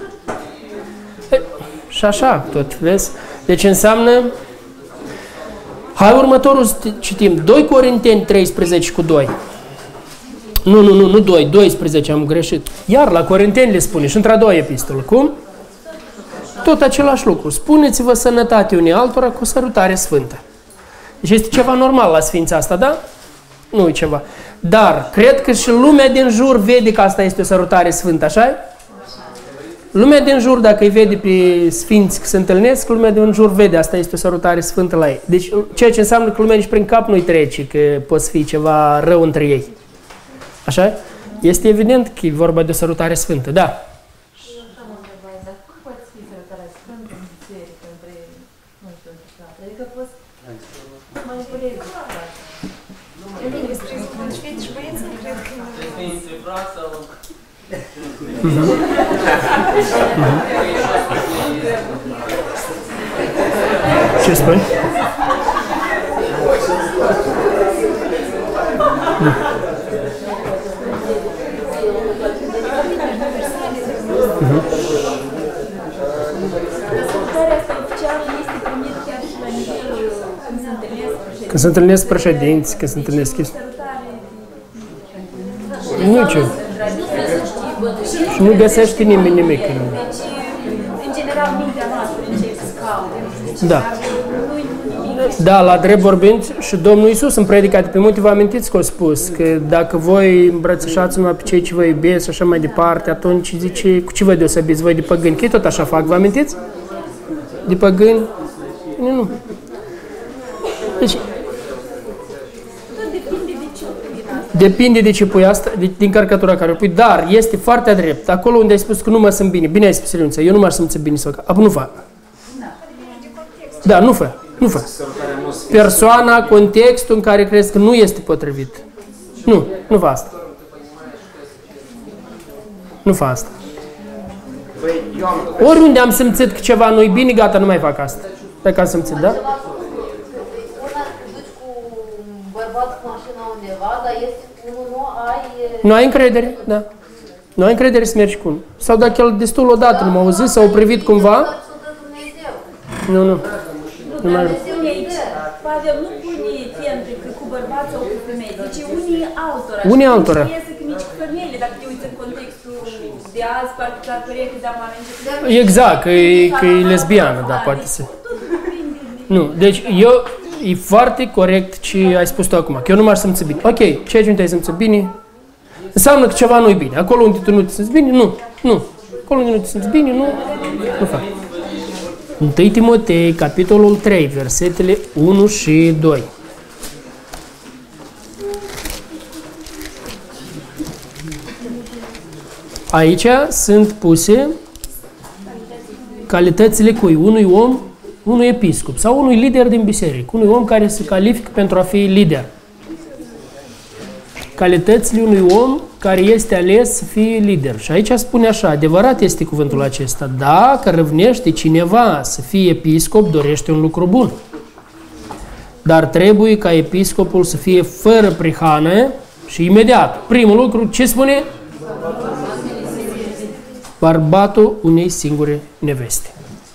Și așa, tot, vezi? Deci înseamnă... Hai următorul să citim. 2 Corinteni 13 cu 2. Nu 2, 12 am greșit. Iar la Corinteni le spune și într-a doua epistolă. Cum? Tot același lucru. Spuneți-vă sănătate unii altora cu sărutare sfântă. Deci este ceva normal la sfința asta, da? Nu e ceva. Dar cred că și lumea din jur vede că asta este o sărutare sfântă, așa? Lumea din jur, dacă îi vede pe sfinți că se întâlnesc, lumea din jur vede, asta este o sărutare sfântă la ei. Deci ceea ce înseamnă că lumea nici prin cap nu-i trece, că poți fi ceva rău între ei. Așa? Este evident că e vorba de o sărutare sfântă, da. Ce spui? Când se întâlnesc președinți, când se întâlnesc chestii. Nu ce. Și nu găsești nimeni nimic. Deci, în general, mintea noastră începe să caute. Da. Da, la drept vorbind, și Domnul Iisus în predicat pe munte, vă amintiți că a spus că dacă voi îmbrățișați numai pe cei ce vă iubesc și așa mai departe, atunci zice, cu ce vă deosebiți voi de păgâni? Că ei tot așa fac, vă amintiți? De păgâni? Nu. Deci, depinde de ce pui asta, din încărcătura care o pui, dar este foarte drept. Acolo unde ai spus că nu mă simt bine, bine ai spus, Iliuța, eu nu m-aș simți bine sau că, nu fac. Da, nu fă. Persoana, contextul în care crezi că nu este potrivit. Nu fa asta. Nu fa asta. Oriunde am simțit că ceva nu-i bine, gata, nu mai fac asta. Dacă am simțit, da? Nu ai încredere, da. Nu ai încredere să mergi cu unul. Sau dacă el destul odată nu m-a auzit sau privit cumva. Nu. Nu mai Pavel nu pune centri cu bărbați sau cu femei, zice unii altora. Și iese că nici cu femeile, dacă te uiți în contextul de azi, parcă ți-ar părea că de-am arănjit. Exact, că e lesbiană, da, poate să. Nu, deci e foarte corect ce ai spus tu acum, că eu nu m-aș simți bine. Ok, ceea ce nu te-ai simțit bine, înseamnă că ceva nu e bine. Acolo unde tu nu te simți bine, nu. Acolo unde nu te simți bine, nu fac. 1 Timotei, capitolul 3, versetele 1 și 2. Aici sunt puse calitățile cui? Unui om, unui episcop sau unui lider din biserică, unui om care se califică pentru a fi lider. Calitățile unui om care este ales să fie lider. Și aici spune așa, adevărat este cuvântul acesta, dacă râvnește cineva să fie episcop, dorește un lucru bun. Dar trebuie ca episcopul să fie fără prihană și imediat. Primul lucru, ce spune? Bărbatul unei singure neveste.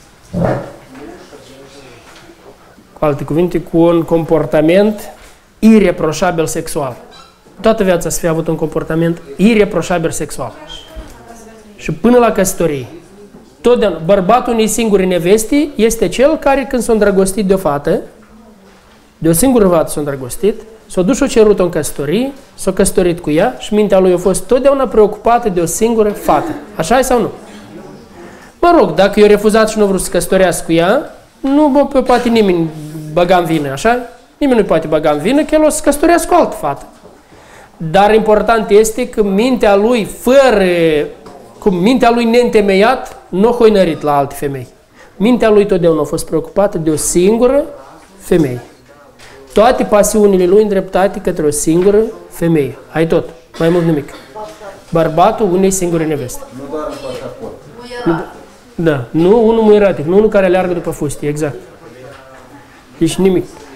Cu alte cuvinte, cu un comportament ireproșabil sexual. Toată viața să fie avut un comportament ireproșabil sexual. Și până la căsătorie. Totdeauna, bărbatul unei singure neveste este cel care când s-a îndrăgostit de o fată, de o singură fată s-a îndrăgostit, s-a dus și a cerut-o în căsătorie, s-a căsătorit cu ea și mintea lui a fost totdeauna preocupată de o singură fată. Așa e sau nu? Mă rog, dacă i-a refuzat și nu a vrut să căsătorească cu ea, nu poate nimeni băga în vină, așa? Nimeni nu poate băga în vină că el o să căsătorească cu o altă fată. Dar important este că mintea lui mintea lui neîntemeiat nu a hoinărit la alte femei. Mintea lui totdeauna a fost preocupată de o singură femeie. Toate pasiunile lui îndreptate către o singură femeie. Ai tot, mai mult nimic. Bărbatul unei singure neveste. Nu doar în pașaport. Da, nu unul muieratic, nu unul care aleargă după fuste, exact. Deci nimic.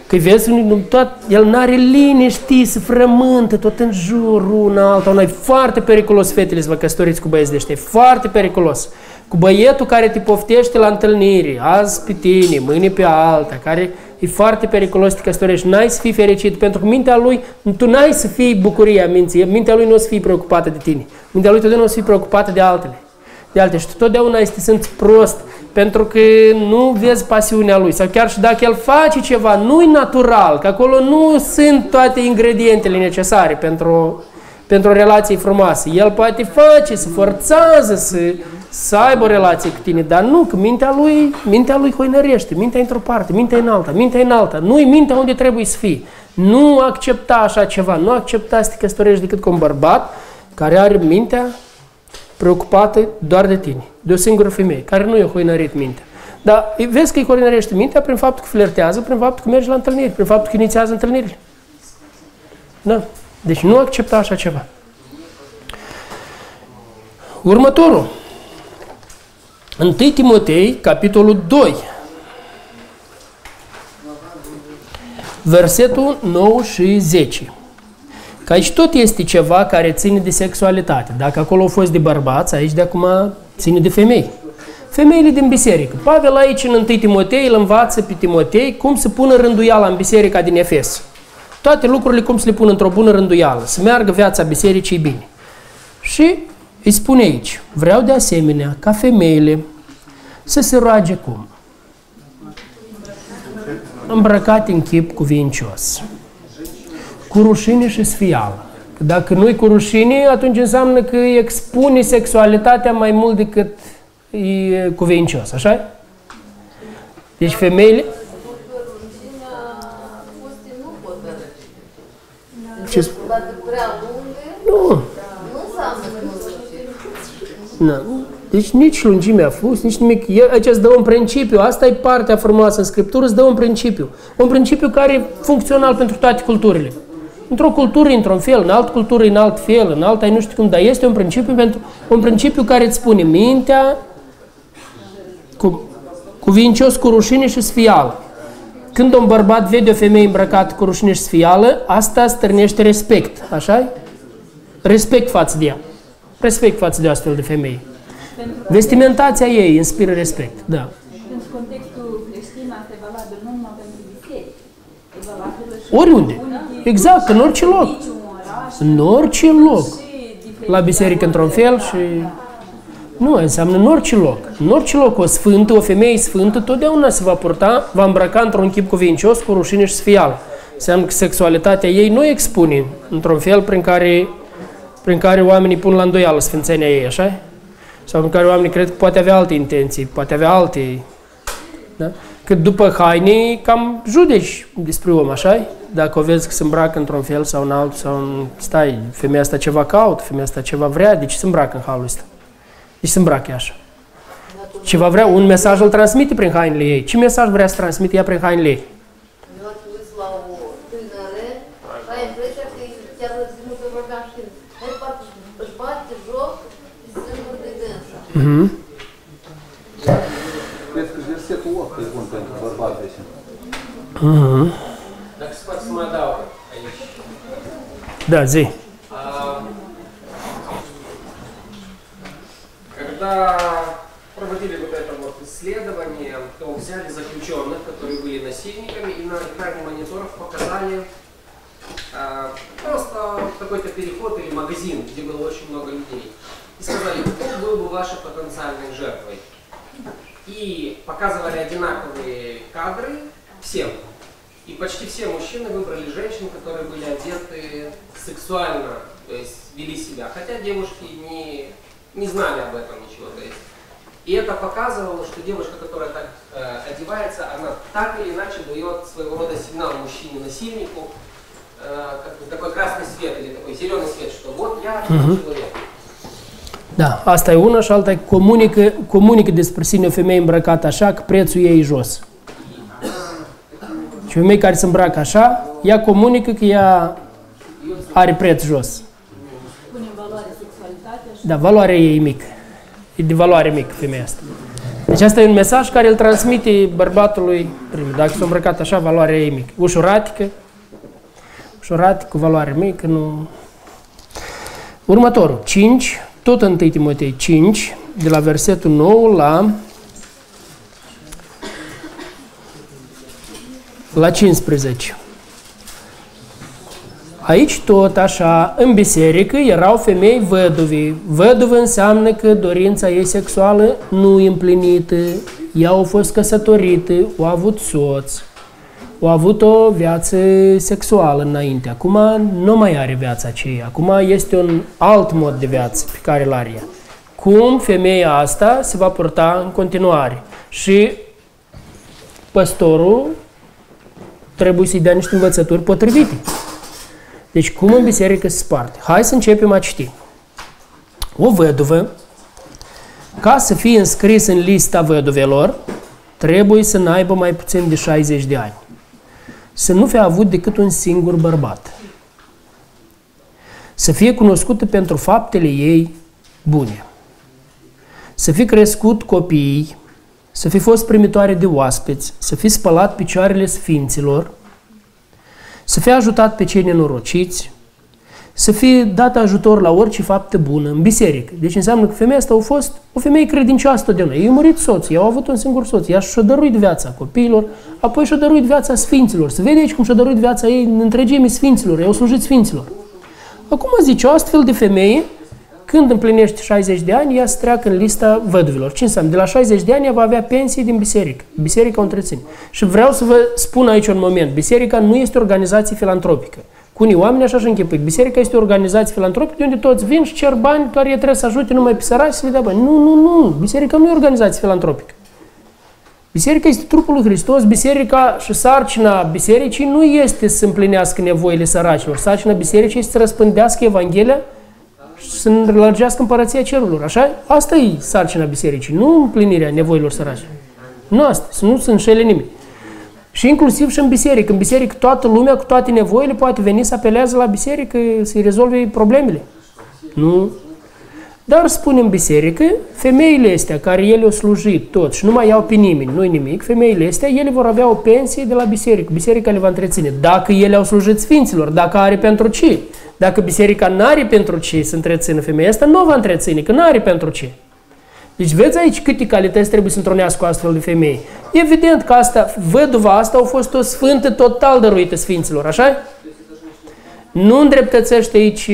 Că vezi, el n-are liniște, se frământă tot în jur, una alta. Una. E foarte periculos, fetele, să vă căsătoriți cu băieți de ăștia. E foarte periculos. Cu băietul care te poftește la întâlnire, azi pe tine, mâine pe alta, care e foarte periculos să te căsătorești. N-ai să fii fericit, pentru că mintea lui, tu n-ai să fii bucuria minții. Mintea lui nu o să fie preocupată de tine. Mintea lui totdeauna o să fie preocupată de altele. Și tu totdeauna ai să te simți prost, pentru că nu vezi pasiunea lui. Sau chiar și dacă el face ceva, nu-i natural, că acolo nu sunt toate ingredientele necesare pentru o relație frumoasă. El poate face, se forțează să aibă o relație cu tine, dar nu, că mintea lui hoinărește, mintea într-o parte, mintea în alta, nu-i mintea unde trebuie să fie. Nu accepta așa ceva, nu accepta să te căsătorești decât cu un bărbat care are mintea preocupată doar de tine, de o singură femeie, care nu i-a hoinărit mintea. Dar vezi că îi hoinărește mintea prin faptul că flirtează, prin faptul că merge la întâlniri, prin faptul că inițiază întâlnirile. Da. Deci nu accepta așa ceva. Următorul. 1 Timotei, capitolul 2. Versetul 9 și 10. Că aici tot este ceva care ține de sexualitate. Dacă acolo a fost de bărbați, aici de acum ține de femei. Femeile din biserică. Pavel aici în 1 Timotei îl învață pe Timotei cum să pună rânduiala în biserica din Efes. Toate lucrurile cum să le pună într-o bună rânduială. Să meargă viața bisericii bine. Și îi spune aici, vreau de asemenea ca femeile să se roage cum? Îmbrăcate în chip cuvincios. Cu rușine și sfială. Că dacă nu-i cu rușine, atunci înseamnă că expune sexualitatea mai mult decât e cuvincios, așa? Deci femeile... Dacă prea lungă, nu înseamnă că nu. Deci nici lungimea fus, nici nimic. Aici îți dă un principiu. Asta e partea frumoasă în Scriptură, îți dă un principiu. Un principiu care e funcțional pentru toate culturile. Într-o cultură, într-un fel, în altă cultură, în alt fel, în alta, nu știu cum, dar este un principiu care îți spune mintea cuvincios, cu rușine și sfială. Când un bărbat vede o femeie îmbrăcată cu rușine și sfială, asta stârnește respect, așa? Respect față de ea. Respect față de astfel de femeie. Vestimentația ei inspiră respect, da. În contextul creștin, asta e valabil nu numai pentru biserică. E valabil și Oriunde. Exact, în orice loc. În orice loc. La biserică într-un fel și... Nu, înseamnă în orice loc. În orice loc o sfântă, o femeie sfântă, totdeauna se va purta, va îmbrăca într-un chip cuvincios, cu rușine și sfială. Înseamnă că sexualitatea ei nu expune într-un fel prin care oamenii pun la îndoială sfințenia ei, așa? Sau în care oamenii cred că poate avea alte intenții, poate avea alte... Da? Că după haine cam judeci despre om, așa? Dacă o vezi că se îmbracă într-un fel sau în altul, sau stai, femeia asta ceva caută, femeia asta ceva vrea, de ce se îmbracă în halul ăsta? Deci se îmbracă așa. Ceva vrea, un mesaj îl transmite prin hainele ei. Ce mesaj vrea să transmite ea prin hainele ei? eu te uiți la o tânără și ai impresia că chiar ținută vorbeam și el parcă își bate joc singur de dânsa. Cred că versetul 8 e bun pentru bărbați de exemplu. Dacă se poate să mă adaug aici. Да, zi. Когда проводили вот это вот исследование, то взяли заключенных, которые были насильниками, и на экране мониторов показали просто какой-то переход или магазин, где было очень много людей. И сказали, кто был бы вашей потенциальной жертвой. И показывали одинаковые кадры всем. И почти все мужчины выбрали женщин, которые были одеты сексуально, то есть вели себя. Хотя девушки не знали об этом ничего. То есть. И это показывало, что девушка, которая так одевается, она так или иначе дает своего рода сигнал мужчине-насильнику, как бы такой красный свет или такой зеленый свет, что вот я человек. Da, asta e una și alta e comunică despre sine o femeie îmbrăcată așa că prețul ei e jos. Și o femeie care se îmbracă așa, ea comunică că ea are preț jos. Punem valoare sexualitatea și... Da, valoarea ei e mică. E de valoare mică femeia asta. Deci asta e un mesaj care îl transmite bărbatului primul. Dacă s-a îmbrăcat așa, valoarea e mică. Ușuratică, cu valoare mică, nu... Următorul, 5, tot 1 Timotei 5, de la versetul 9 la 15. Aici tot așa, în biserică, erau femei văduve. Văduvă înseamnă că dorința ei sexuală nu e împlinită, ea a fost căsătorită, a avut soț, a avut o viață sexuală înainte. Acum nu mai are viața aceea, acum este un alt mod de viață pe care îl are ea. Cum femeia asta se va purta în continuare? Și păstorul trebuie să-i dea niște învățături potrivite. Deci, cum în biserică se sparte? Hai să începem a citi. O văduvă, ca să fie înscris în lista văduvelor, trebuie să n-aibă mai puțin de 60 de ani. Să nu fie avut decât un singur bărbat. Să fie cunoscută pentru faptele ei bune. Să fie crescut copiii, să fie fost primitoare de oaspeți, să fie spălat picioarele sfinților, să fie ajutat pe cei nenorociți, să fie dat ajutor la orice faptă bună în biserică. Deci înseamnă că femeia asta a fost o femeie credincioasă totdeauna. Ei au murit soții, ei au avut un singur soț, ea și-a dăruit viața copiilor, apoi și-a dăruit viața sfinților. Se vede aici cum și-a dăruit viața ei în întregime sfinților, ei au slujit sfinților. Acum zice, o astfel de femeie, când împlinește 60 de ani, ea se treacă în lista văduvilor. Ce înseamnă? De la 60 de ani ea va avea pensie din biserică. Biserica o întreține. Și vreau să vă spun aici un moment. Biserica nu este o organizație filantropică. Cu unii oameni așa și închipui. Biserica este o organizație filantropică de unde toți vin și cer bani, doar ei trebuie să ajute numai pe săraci să le dea bani. Nu. Biserica nu e o organizație filantropică. Biserica este trupul lui Hristos. Biserica și sarcina bisericii nu este să împlinească nevoile săracilor. Sarcina bisericii este să răspândească Evanghelia și să înlărgească împărăția cerurilor. Așa? Asta e sarcina bisericii, nu împlinirea nevoilor săracilor. Nu asta, să nu se înșele nimeni. Și inclusiv și în biserică. În biserică toată lumea cu toate nevoile poate veni să apelează la biserică să-i rezolve problemele. Nu. Dar spune în biserică, femeile astea care ele au slujit tot și nu mai iau pe nimeni, nu-i nimic, femeile astea, ele vor avea o pensie de la biserică. Biserica le va întreține. Dacă ele au slujit sfinților, dacă are pentru ce? Dacă biserica n-are pentru ce să întrețină femeia asta, nu o va întreține, că n-are pentru ce. Deci vezi aici câte calități trebuie să întrunească o astfel de femei. Evident că asta, văduva asta a fost o sfântă total dăruită sfinților, așa? Nu îndreptățește aici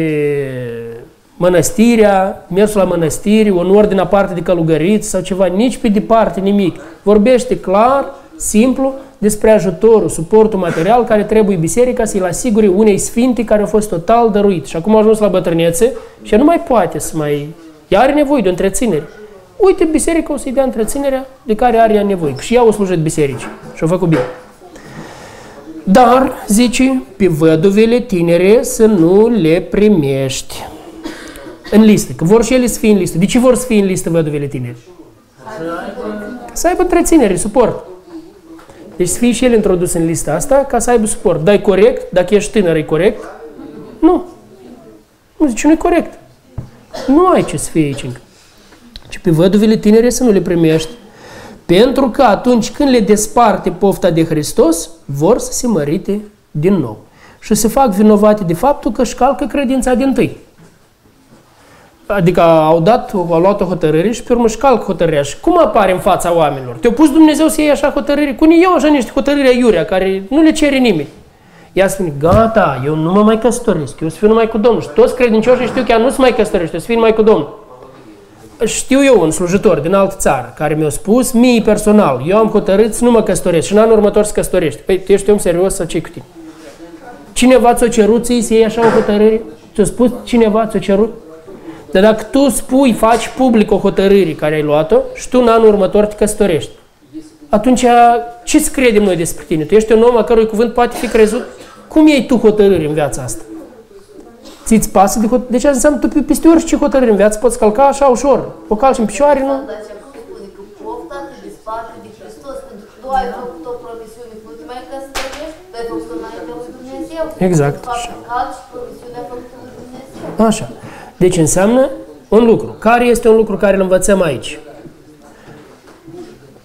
mănăstirea, mersul la mănăstiri, un ordin aparte de călugăriți sau ceva, nici pe departe nimic. Vorbește clar, simplu, despre ajutorul, suportul material care trebuie biserica să-i asigure unei sfinte care au fost total dăruit. Și acum a ajuns la bătrânețe și nu mai poate să mai... Ea are nevoie de o întreținere. Uite, biserica o să-i dea întreținerea de care are ea nevoie. Și ea o slujit bisericii și o făcut bine. Dar, zice, pe văduvele tinere să nu le primești în listă. Că vor și ele să fie în listă. De ce vor să fie în listă văduvele tinere? Să aibă întreținere, suport. Deci să fie și ele introduse în lista asta ca să aibă suport. Dai corect? Dacă ești tânăr, e corect? Nu. Nu, zice, nu e corect. Nu ai ce să fie aici încă. Și pe văduvele tinere să nu le primești. Pentru că atunci când le desparte pofta de Hristos, vor să se mărite din nou. Și se fac vinovate de faptul că își calcă credința dintâi. Adică au luat o hotărâre și pe urmă își calcă hotărârea. Și cum apare în fața oamenilor? Te-a pus Dumnezeu să iei așa hotărâre? Cum eu așa niște hotărâri aiurea care nu le cere nimeni. Ea spune, gata, eu nu mă mai căsătoresc, eu să fiu numai cu Domnul. Și toți credincioșii știu că ea nu se mai căsătorește, eu să fiu numai cu Domnul. Știu eu un slujitor din altă țară care mi-a spus mie personal, eu am hotărât să nu mă căsătoresc și în anul următor să căsătorești. Păi tu ești om serios sau ce cu tine? Cineva ți-o cerut să iei așa o hotărâre? Ți-a spus cineva ți-o cerut? Dar dacă tu spui, faci public o hotărâre care ai luat-o și tu în anul următor te căsătorești, atunci ce să credem noi despre tine? Tu ești un om a cărui cuvânt poate fi crezut? Cum iei tu hotărâri în viața asta? Ți-ți pasă de hotărâri? Deci asta înseamnă tu peste orice hotărâri în viață poți calca așa ușor. O calci în picioare, nu? Pofta te desparte de Hristos, pentru că tu ai făcut o promisiune, nu te mai căsătorești, tu ai făcut-o înaintea lui Dumnezeu. Exact. Calci promisiunea făcută lui Dumnezeu. Așa. Deci înseamnă un lucru. Care este un lucru care îl învățăm aici?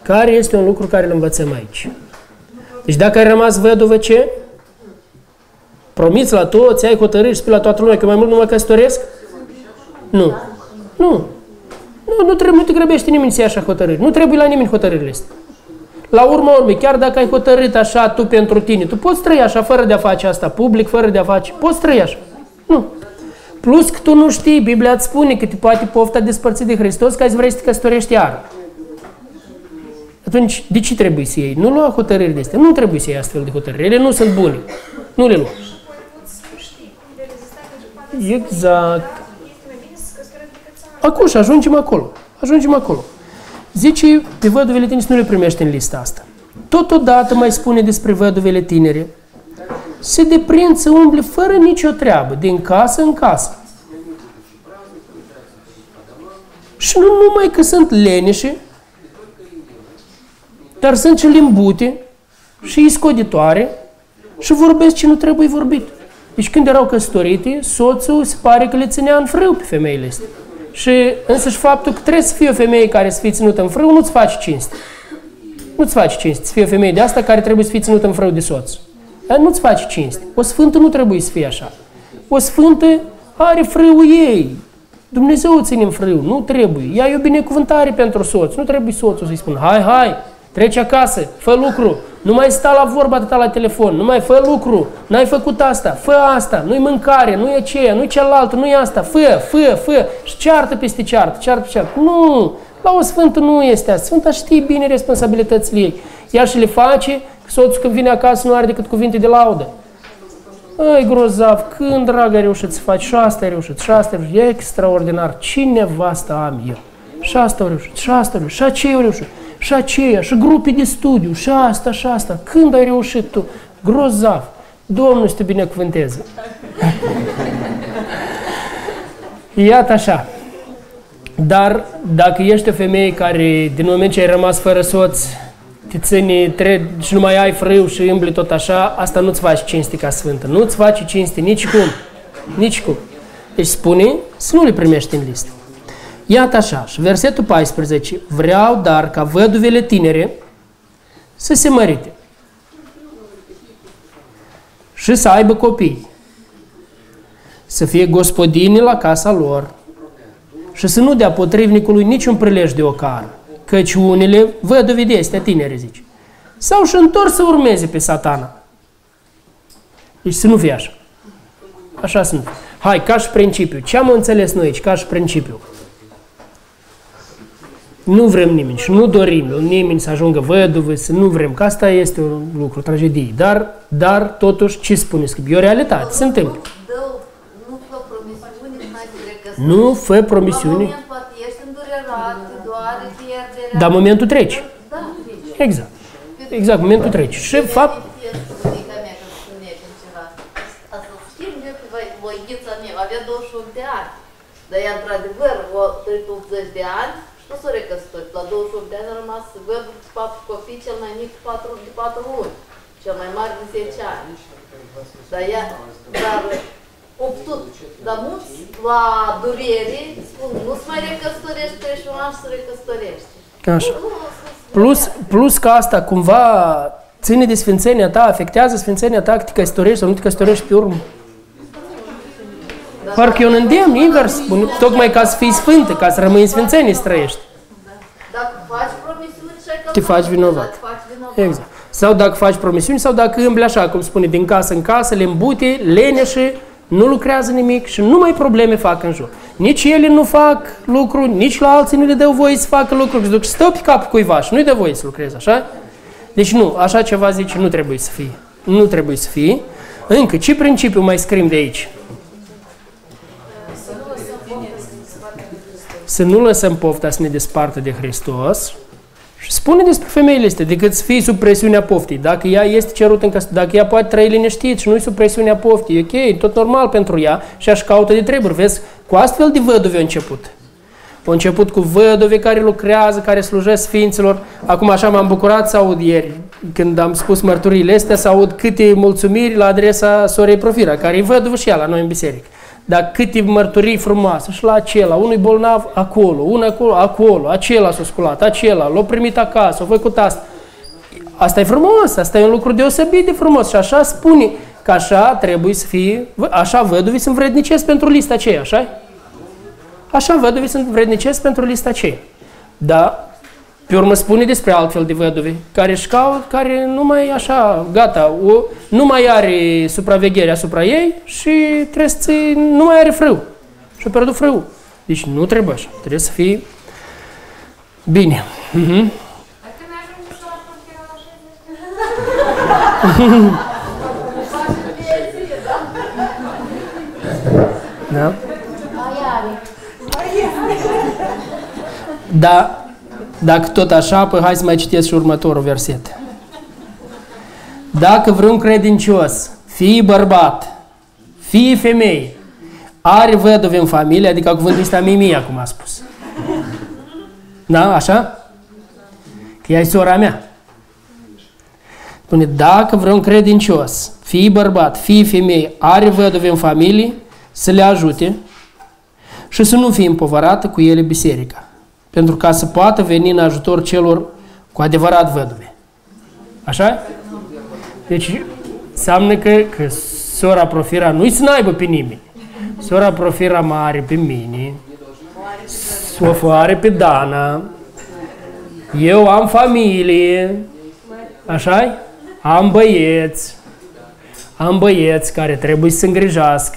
Care este un lucru care îl învățăm aici? Deci dacă ai rămas văduvă, ce? Promiți la toți, ai hotărâri și spui la toată lumea că mai mult nu mă căsătoresc? Nu. Nu te grăbește nimeni să ia așa hotărâri. Nu trebuie la nimeni hotărârile astea. La urma urmei, chiar dacă ai hotărât așa tu pentru tine, tu poți trăi așa fără de a face asta public, fără de a face, poți trăi așa. Nu. Plus că tu nu știi, Biblia îți spune că te poate pofta despărțit de Hristos ca să vrei să te căsătorești iar. Atunci, de ce trebuie să iei? Nu lua hotărâri de astea. Nu trebuie să iei astfel de hotărâri. Ele nu sunt bune. Nu le lua. Exact. Acum și ajungem acolo. Zice, pe văduvele tinere nu le primește în lista asta. Totodată mai spune despre văduvele tinere. Se deprind să umble fără nicio treabă, din casă în casă. Și nu numai că sunt leneșe, dar sunt și limbute și iscoditoare și vorbesc ce nu trebuie vorbit. Deci când erau căsătorite, soțul se pare că le ținea în frâu pe femeile astea. Și însăși faptul că trebuie să fie o femeie care să fie ținută în frâu, nu-ți face cinste. Nu-ți face cinste să fie o femeie de asta care trebuie să fie ținută în frâu de soț. Nu-ți face cinste. O sfântă nu trebuie să fie așa. O sfântă are frâul ei. Dumnezeu o ține în frâu, nu trebuie. Ea e o binecuvântare pentru soț. Nu trebuie soțul să-i spună, hai, treci acasă, fă lucru. Nu mai sta la vorba atâta la telefon, nu mai fă lucru. N-ai făcut asta, fă asta, nu-i mâncare, nu e aceea, nu-i cealaltă, nu-i asta. Fă. Și ceartă peste ceartă. Nu, la o sfântă nu este asta. Sfânta știe bine responsabilitățile ei. Ea și le face, soțul când vine acasă nu are decât cuvinte de laudă. Ai grozav, când, dragă, ai reușit să faci? Și asta ai reușit, e extraordinar. Ce nevastă am eu? Și asta au reușit, și aceea au reușit, și aceea, și grupe de studiu, și asta. Când ai reușit tu? Grozav. Domnul să te binecuvânteze. Iată așa. Dar dacă ești o femeie care, din moment ce ai rămas fără soț, te ține și nu mai ai frâu și îmbli tot așa, asta nu-ți face cinste ca sfântă. Nu-ți face cinste nici cum. Deci spune să nu le primești în listă. Iată așa, și versetul 14, vreau dar ca văduvele tinere să se mărite și să aibă copii, să fie gospodini la casa lor și să nu dea potrivnicului niciun prilej de ocară, căci unele văduve de astea tinere, zice, s-au și întors să urmeze pe Satana. Deci să nu fie așa. Așa să nu fie. Hai, ca și principiu. Ce am înțeles noi aici, ca și principiu? Nu vrem nimeni și nu dorim nimeni să ajungă văduvă, să nu vrem, că asta este un lucru, tragedie. Dar totuși, ce spune? E o realitate, se întâmplă. Nu fă promisiuni, nu fă promisiuni. La moment poate ești îndurerat, doare, pierderea. Dar momentul trece. Da, trece. Exact, momentul trece. Și fapt... Voichița mea avea 28 de ani, dar ea într-adevăr a trăit 80 de ani și nu s-a recăsătorit. La 28 de ani a rămas văduvă cu 4 copii, cel mai mic de 4 luni, cel mai mare de 10 ani. Dar optut. Dar mulți la durere spun, nu se mai recăsătorești, 31 ani să se recăsătorești. Așa. Plus că asta cumva ține de sfințenia ta, afectează sfințenia ta că te căsătorești sau nu te căsătorești pe urmă. Parcă e un îndemn invers, tocmai ca să fii sfântă, ca să rămâi în sfințenie să trăiești. Dacă faci promisiuni, te faci vinovat. Exact. Sau dacă faci promisiuni, sau dacă îmbli așa, cum spune, din casă în casă, le îmbute, leneșe, nu lucrează nimic și numai probleme fac în jur. Nici ele nu fac lucru, nici la alții nu le dă voie să facă lucruri, duc și stă pe capul cuiva și nu-i dă voie să lucreze, așa? Deci nu, așa ceva zice, nu trebuie să fie. Nu trebuie să fie. Încă, ce principiu mai scrim de aici? Să nu lăsăm pofta să ne despartă de Hristos și spune despre femeile astea, decât să fie sub presiunea poftii. Dacă ea este cerută în căsătorie, dacă ea poate trăi liniștit și nu-i sub presiunea poftii, ok, e tot normal pentru ea și aș caută de treburi. Vezi, cu astfel de văduve a început. A început cu văduve care lucrează, care slujesc sfinților. Acum așa m-am bucurat să aud ieri, când am spus mărturiile astea, să aud câte mulțumiri la adresa sorei Profira, care e văduvă și ea la noi în biserică. dar câte mărturii frumoase și la acela, unul bolnav acolo, unul acolo, acolo, acela s-a sculat, acela, l-a primit acasă, a făcut asta. Asta e frumos, asta e un lucru deosebit de frumos și așa spune că așa trebuie să fie, așa văduvii sunt vrednicesc pentru lista aceea, așa? Așa văduvii sunt vrednicesc pentru lista aceea. Da, pe urmă spune despre altfel de văduvi care își caut, care nu mai așa, gata, nu mai are supraveghere asupra ei și trebuie să nu mai are frâu. Și-a pierdut frâu. Deci nu trebuie așa, trebuie să fie bine. Da? Da, dacă tot așa, păi hai să mai citesc și următorul verset. Dacă vreun credincios, fie bărbat, fie femeie, are văduve în familie, adică cuvântul ăsta mimia, cum a spus. Da, așa? Că ea e sora mea. Spune, dacă vreun credincios, fie bărbat, fie femeie, are văduve în familie, să le ajute și să nu fie împovărată cu ele biserica, pentru ca să poată veni în ajutor celor cu adevărat văduve. Așa? Deci, înseamnă că sora Profira nu-i să n-aibă pe nimeni. Sora Profira mă are pe mine, o are pe Dana, eu am familie, așa-i? Am băieți care trebuie să se îngrijească.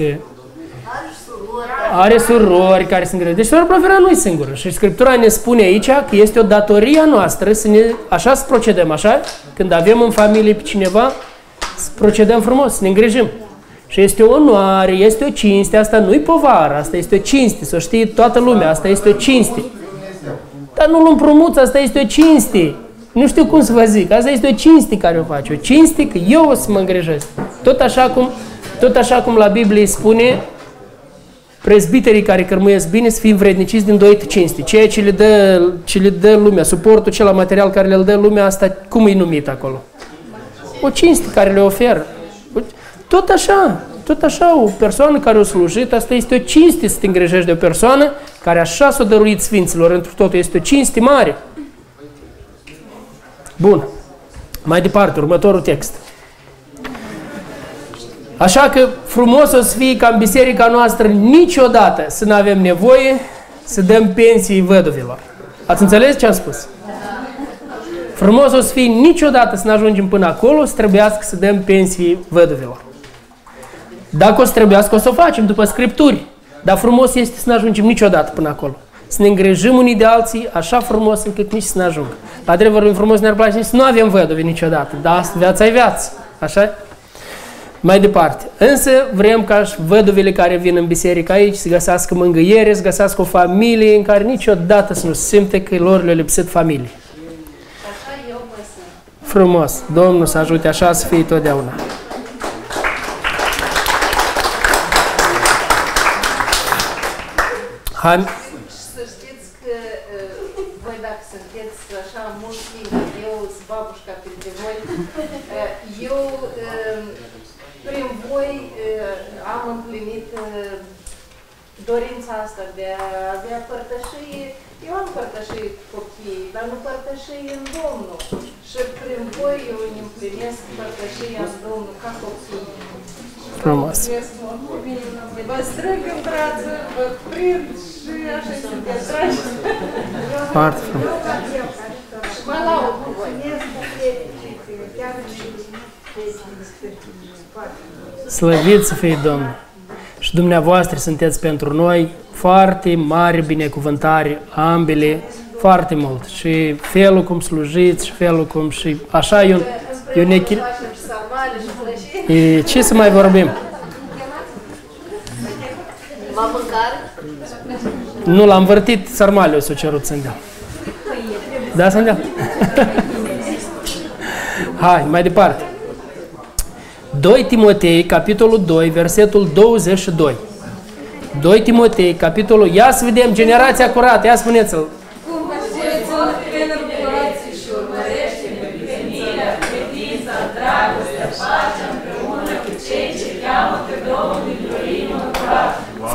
Are surori care se îngrijesc. Deci sora Profira nu e singură. Și Scriptura ne spune aici că este o datorie a noastră să ne, așa să procedăm, așa? Când avem în familie pe cineva, să procedăm frumos, să ne îngrijim. Și este o onoare, este o cinste, asta nu-i povară, asta este o cinste, să o știe toată lumea, asta este o cinste. Dar nu-l împrumuți, asta este o cinste. Nu știu cum să vă zic, asta este o cinste care o face, o cinste că eu o să mă îngrijesc. Tot așa cum la Biblie spune, prezbiterii care cărmuiesc bine să fie învredniciți din doită cinste. Ceea ce le dă lumea, suportul cel material care le dă lumea, asta cum e numit acolo? O cinste care le oferă. Tot așa, o persoană care o slujit, asta este o cinste să te îngrijești de o persoană care așa s-a dăruit Sfinților, întru totul este o cinste mare. Bun. Mai departe, următorul text. Așa că frumos o să fie ca în biserica noastră niciodată să nu avem nevoie să dăm pensii văduvilor. Ați înțeles ce am spus? Frumos o să fie niciodată să nu ajungem până acolo să trebuiască să dăm pensii văduvilor. Dacă o să trebuiască, o să o facem după Scripturi. Dar frumos este să nu ajungem niciodată până acolo. Să ne îngrijim unii de alții așa frumos încât nici să nu ajungă. La drept vorbim frumos, ne-ar place să nu avem văduve niciodată. Dar viața e viață. Așa? Mai departe. Însă vrem ca și văduvele care vin în biserică aici să găsească mângâiere, să găsească o familie în care niciodată să nu simte că lor le-a lipsit familie. Așa eu mă sunt. Frumos. Domnul să ajute așa să fie totdeauna. Hai. Să știți că voi dacă sunteți așa mulți tineri, eu sunt babușca printre voi, eu prin voi am împlinit dorința asta de a avea părtășie. Eu am părtășie cu copiii, dar nu părtășie în Domnul. Și prin voi eu îmi împlinesc părtășia în Domnul ca copii. Frumos. Vă strâng în brață, vă prind și așa sunteți dragi. Foarte frumos. Și mă laud cu voi. Slăvit să fie Domnul. Și dumneavoastră sunteți pentru noi foarte mari binecuvântare, ambele, foarte mult. Și felul cum slujiți, și felul cum și așa e un echilibru. Ce să mai vorbim? M-am mâncat? Nu, l-am vărtit sarmaliu, s-o cerut să-mi dea. Da, să-mi dea? Hai, mai departe. 2 Timotei, capitolul 2, versetul 22. 2 Timotei, capitolul... Ia să vedem, generația curată, ia spuneți-l.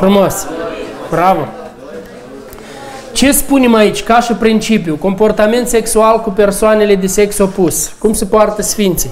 Frumos. Bravo. Ce spunem aici, ca și principiu? Comportament sexual cu persoanele de sex opus. Cum se poartă sfinții?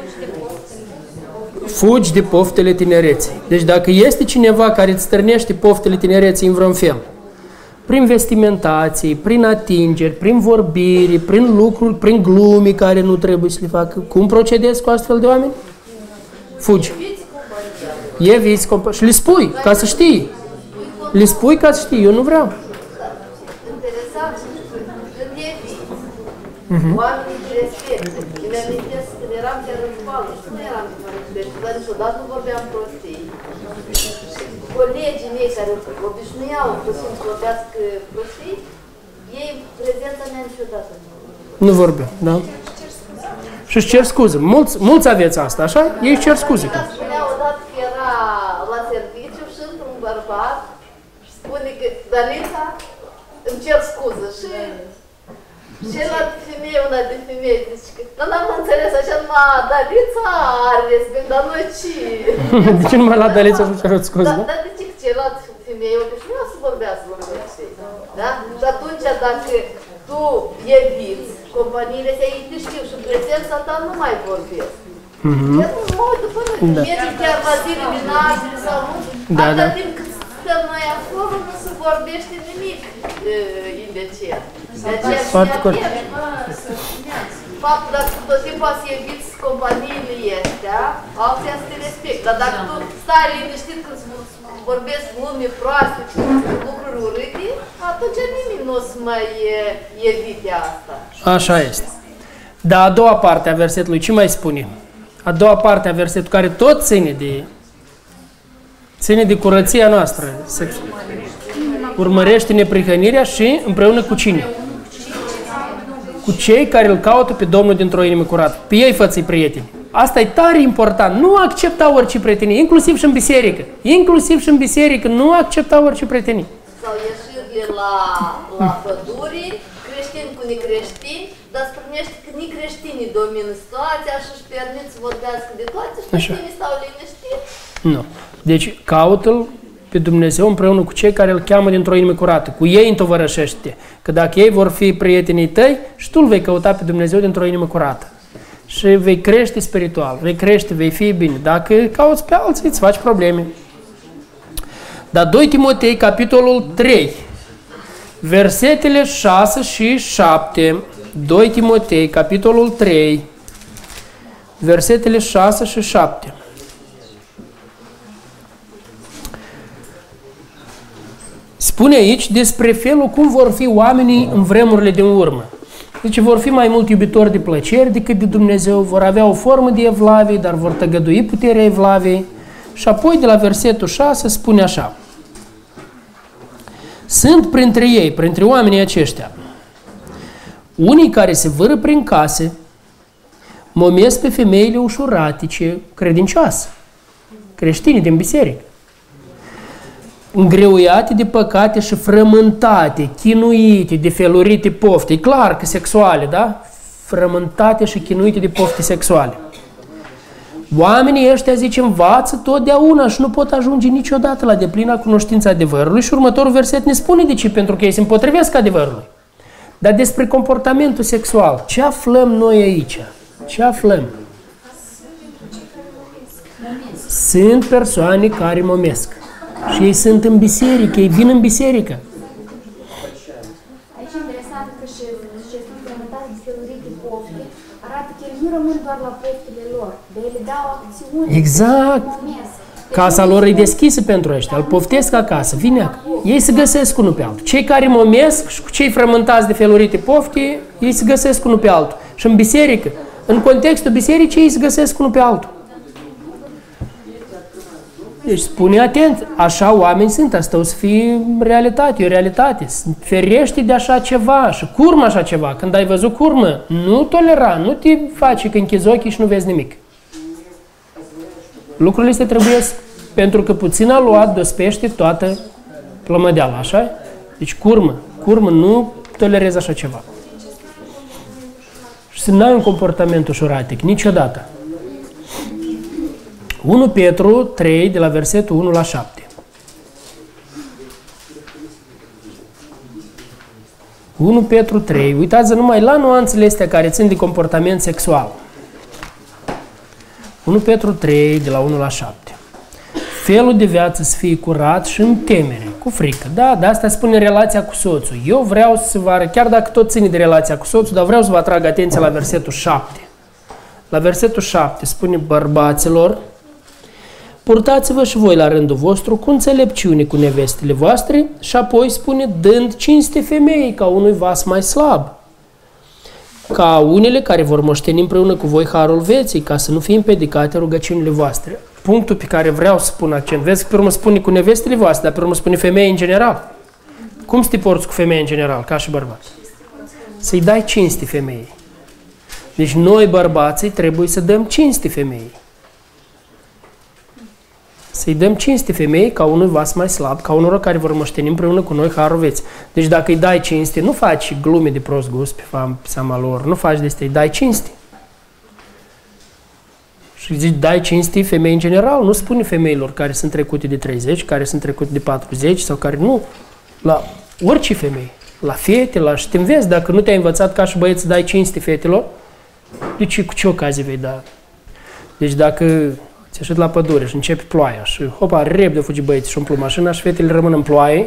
Fugi de poftele tinereții. Deci dacă este cineva care îți stârnește poftele tinereții în vreun fel, prin vestimentații, prin atingeri, prin vorbiri, prin lucruri, prin glumi care nu trebuie să le facă, cum procedezi cu astfel de oameni? Fugi. Eviți și le spui, ca să știi. Le spui ca să știi, eu nu vreau. Interesant, când eviți, oamenii te respectă. Îmi amintesc când eram chiar în școală și nu eram diferit, dar niciodată nu vorbeam prostii. Colegii mei care obișnuiau puțin să vorbească prostii, ei prezența mea niciodată nu vorbeau, da? Și-și cer scuze. Mulți aveți asta, așa? Ei își cer scuze. Spunea odată că era la serviciu și într-un bărbat și spune că Dalița îmi cer scuze și celălalt femeie, una de femeie, zice că dar n-am înțeles așa numai Dalița are respect, dar noi ce? De ce numai la Dalița să-și cer scuze, da? Dar de ce că celălalt femeie obișnuia să vorbească vorbește, da? Și atunci dacă tu eviți companiile astea, ei te știu și prezența ta nu mai vorbesc. Chiar nu mă uit după noi, mergi chiar la zile din naștere sau nu, atâta timp cât stăm noi acolo, nu se vorbește nimic indecent. De aceea faptul dacă tot timpul să eviți companiile astea, alții să te respect. Dar dacă tu stai liniștit când vorbesc glume proaste, lucruri urâte, atunci nimeni nu o să mai evite asta. Așa este. Dar a doua parte a versetului, ce mai spune? A doua parte a versetului, care tot ține de curăția noastră. Urmărește neprihănirea și împreună cu cine? Cu cei care îl caută pe Domnul dintr-o inimă curată. Pe ei fă-ți prieteni. Asta e tare important. Nu accepta orice prietenie, inclusiv și în biserică. Inclusiv și în biserică, nu accepta orice prietenie. Sau ieșirile la păduri, creștini cu necreștini, dar spunește că necreștinii domină situația și își permit să vorbească de toate și creștinii stau liniștiți. Nu. Deci caută-l pe Dumnezeu împreună cu cei care îl cheamă dintr-o inimă curată. Cu ei întovărășește. Că dacă ei vor fi prietenii tăi, și tu îl vei căuta pe Dumnezeu dintr-o inimă curată. Și vei crește spiritual, vei crește, vei fi bine. Dacă cauți pe alții, îți faci probleme. Dar 2 Timotei, capitolul 3, versetele 6 și 7. 2 Timotei, capitolul 3, versetele 6 și 7. Spune aici despre felul cum vor fi oamenii în vremurile din urmă. Deci vor fi mai mult iubitori de plăceri decât de Dumnezeu, vor avea o formă de evlavie, dar vor tăgădui puterea evlaviei. Și apoi de la versetul 6 spune așa. Sunt printre ei, printre oamenii aceștia, unii care se vâră prin case, momesc pe femeile ușuratice, credincioase, creștini din biserică, îngreuiate de păcate și frământate, chinuite de felurite pofte. E clar că sexuale, da? Frământate și chinuite de pofte sexuale. Oamenii ăștia, zice, învață totdeauna și nu pot ajunge niciodată la deplina cunoștința adevărului și următorul verset ne spune de ce, pentru că ei se împotrivesc adevărului. Dar despre comportamentul sexual, ce aflăm noi aici? Ce aflăm? Sunt persoane care momesc. Și ei sunt în biserică, ei vin în biserică. Aici e interesant că și sunt frământați de felurite pofte, arată că ei nu rămân doar la poftele lor, dar ele dau acțiune. Exact. Casa lor e deschisă pentru ăștia, îl poftesc acasă, vine acasă. Ei se găsesc unul pe altul. Cei care momesc și cei frământați de felurite pofte, ei se găsesc unul pe altul. Și în biserică, în contextul bisericii, ei se găsesc unul pe altul. Deci spune atent, așa oameni sunt, asta o să fie realitate, e o realitate. Ferește de așa ceva și curmă așa ceva. Când ai văzut curmă, nu tolera, nu te faci că închizi ochii și nu vezi nimic. Lucrurile astea trebuie, pentru că puțin a luat, dospește toată plămădeala, așa? Deci curmă, nu tolerezi așa ceva. Și să n-ai un comportament ușuratic, niciodată. 1 Petru 3, de la versetul 1 la 7. 1 Petru 3, uitați numai la nuanțele astea care țin de comportament sexual. 1 Petru 3, de la 1 la 7. Felul de viață să fie curat și în temere, cu frică. Da, de asta spune relația cu soțul. Eu vreau să vă arăt, chiar dacă tot ține de relația cu soțul, dar vreau să vă atrag atenția la versetul 7. La versetul 7 spune: bărbaților, purtați-vă și voi la rândul vostru cu înțelepciune cu nevestele voastre, și apoi spune: dând cinste femeii ca unui vas mai slab, ca unele care vor moșteni împreună cu voi harul vieții, ca să nu fie împiedicate rugăciunile voastre. Punctul pe care vreau să pun accent, vezi că pe urmă spune cu nevestele voastre, dar pe urmă spune femei în general. Cum să te porți cu femei în general, ca și bărbați? Să-i dai cinste femeii. Deci noi, bărbații, trebuie să dăm cinste femeii. Să-i dăm cinste femeii ca unui vas mai slab, ca unor care vor moșteni împreună cu noi harul vieții. Deci dacă îi dai cinste, nu faci glume de prost gust pe seama lor, nu faci de astea, îi dai cinste. Și zici, dai cinste femei în general, nu spune femeilor care sunt trecute de 30, care sunt trecute de 40 sau care nu, la orice femei, la fete, la și te înveți, dacă nu te-ai învățat ca și băieți să dai cinste fetelor, deci cu ce ocazie vei da? Deci dacă ți-ai ieșit la pădure și începe ploaia și hopa, repede fugi băieții și umplu mașina și fetele rămân în ploaie,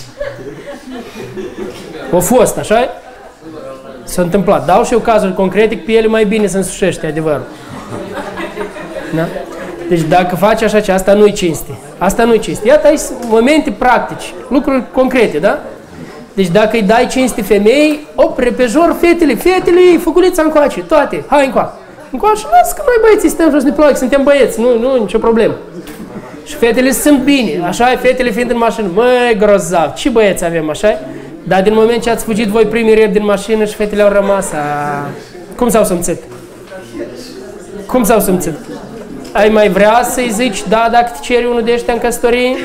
o fost, așa? S-a întâmplat. Dau și eu cazuri concrete, pe ele mai bine se însușește adevărul. Da? Deci dacă faci așa, asta nu-i cinste. Asta nu-i cinste. Iată aici momente practici, lucruri concrete, da? Deci dacă îi dai cinste femei, repejor fetele, făculița încoace, toate, hai încoace. Încoace, lasă că noi băieții stăm jos de ploaie, suntem băieți, nu, nicio problemă. Și fetele sunt bine, așa e, fetele fiind în mașină, măi, grozav, ce băieți avem, așa e? Dar din moment ce ați fugit voi primii rep din mașină și fetele au rămas, cum s-au simțit? Cum s-au simțit? Ai mai vrea să-i zici, da, dacă te ceri unul de ăștia în căsătorie?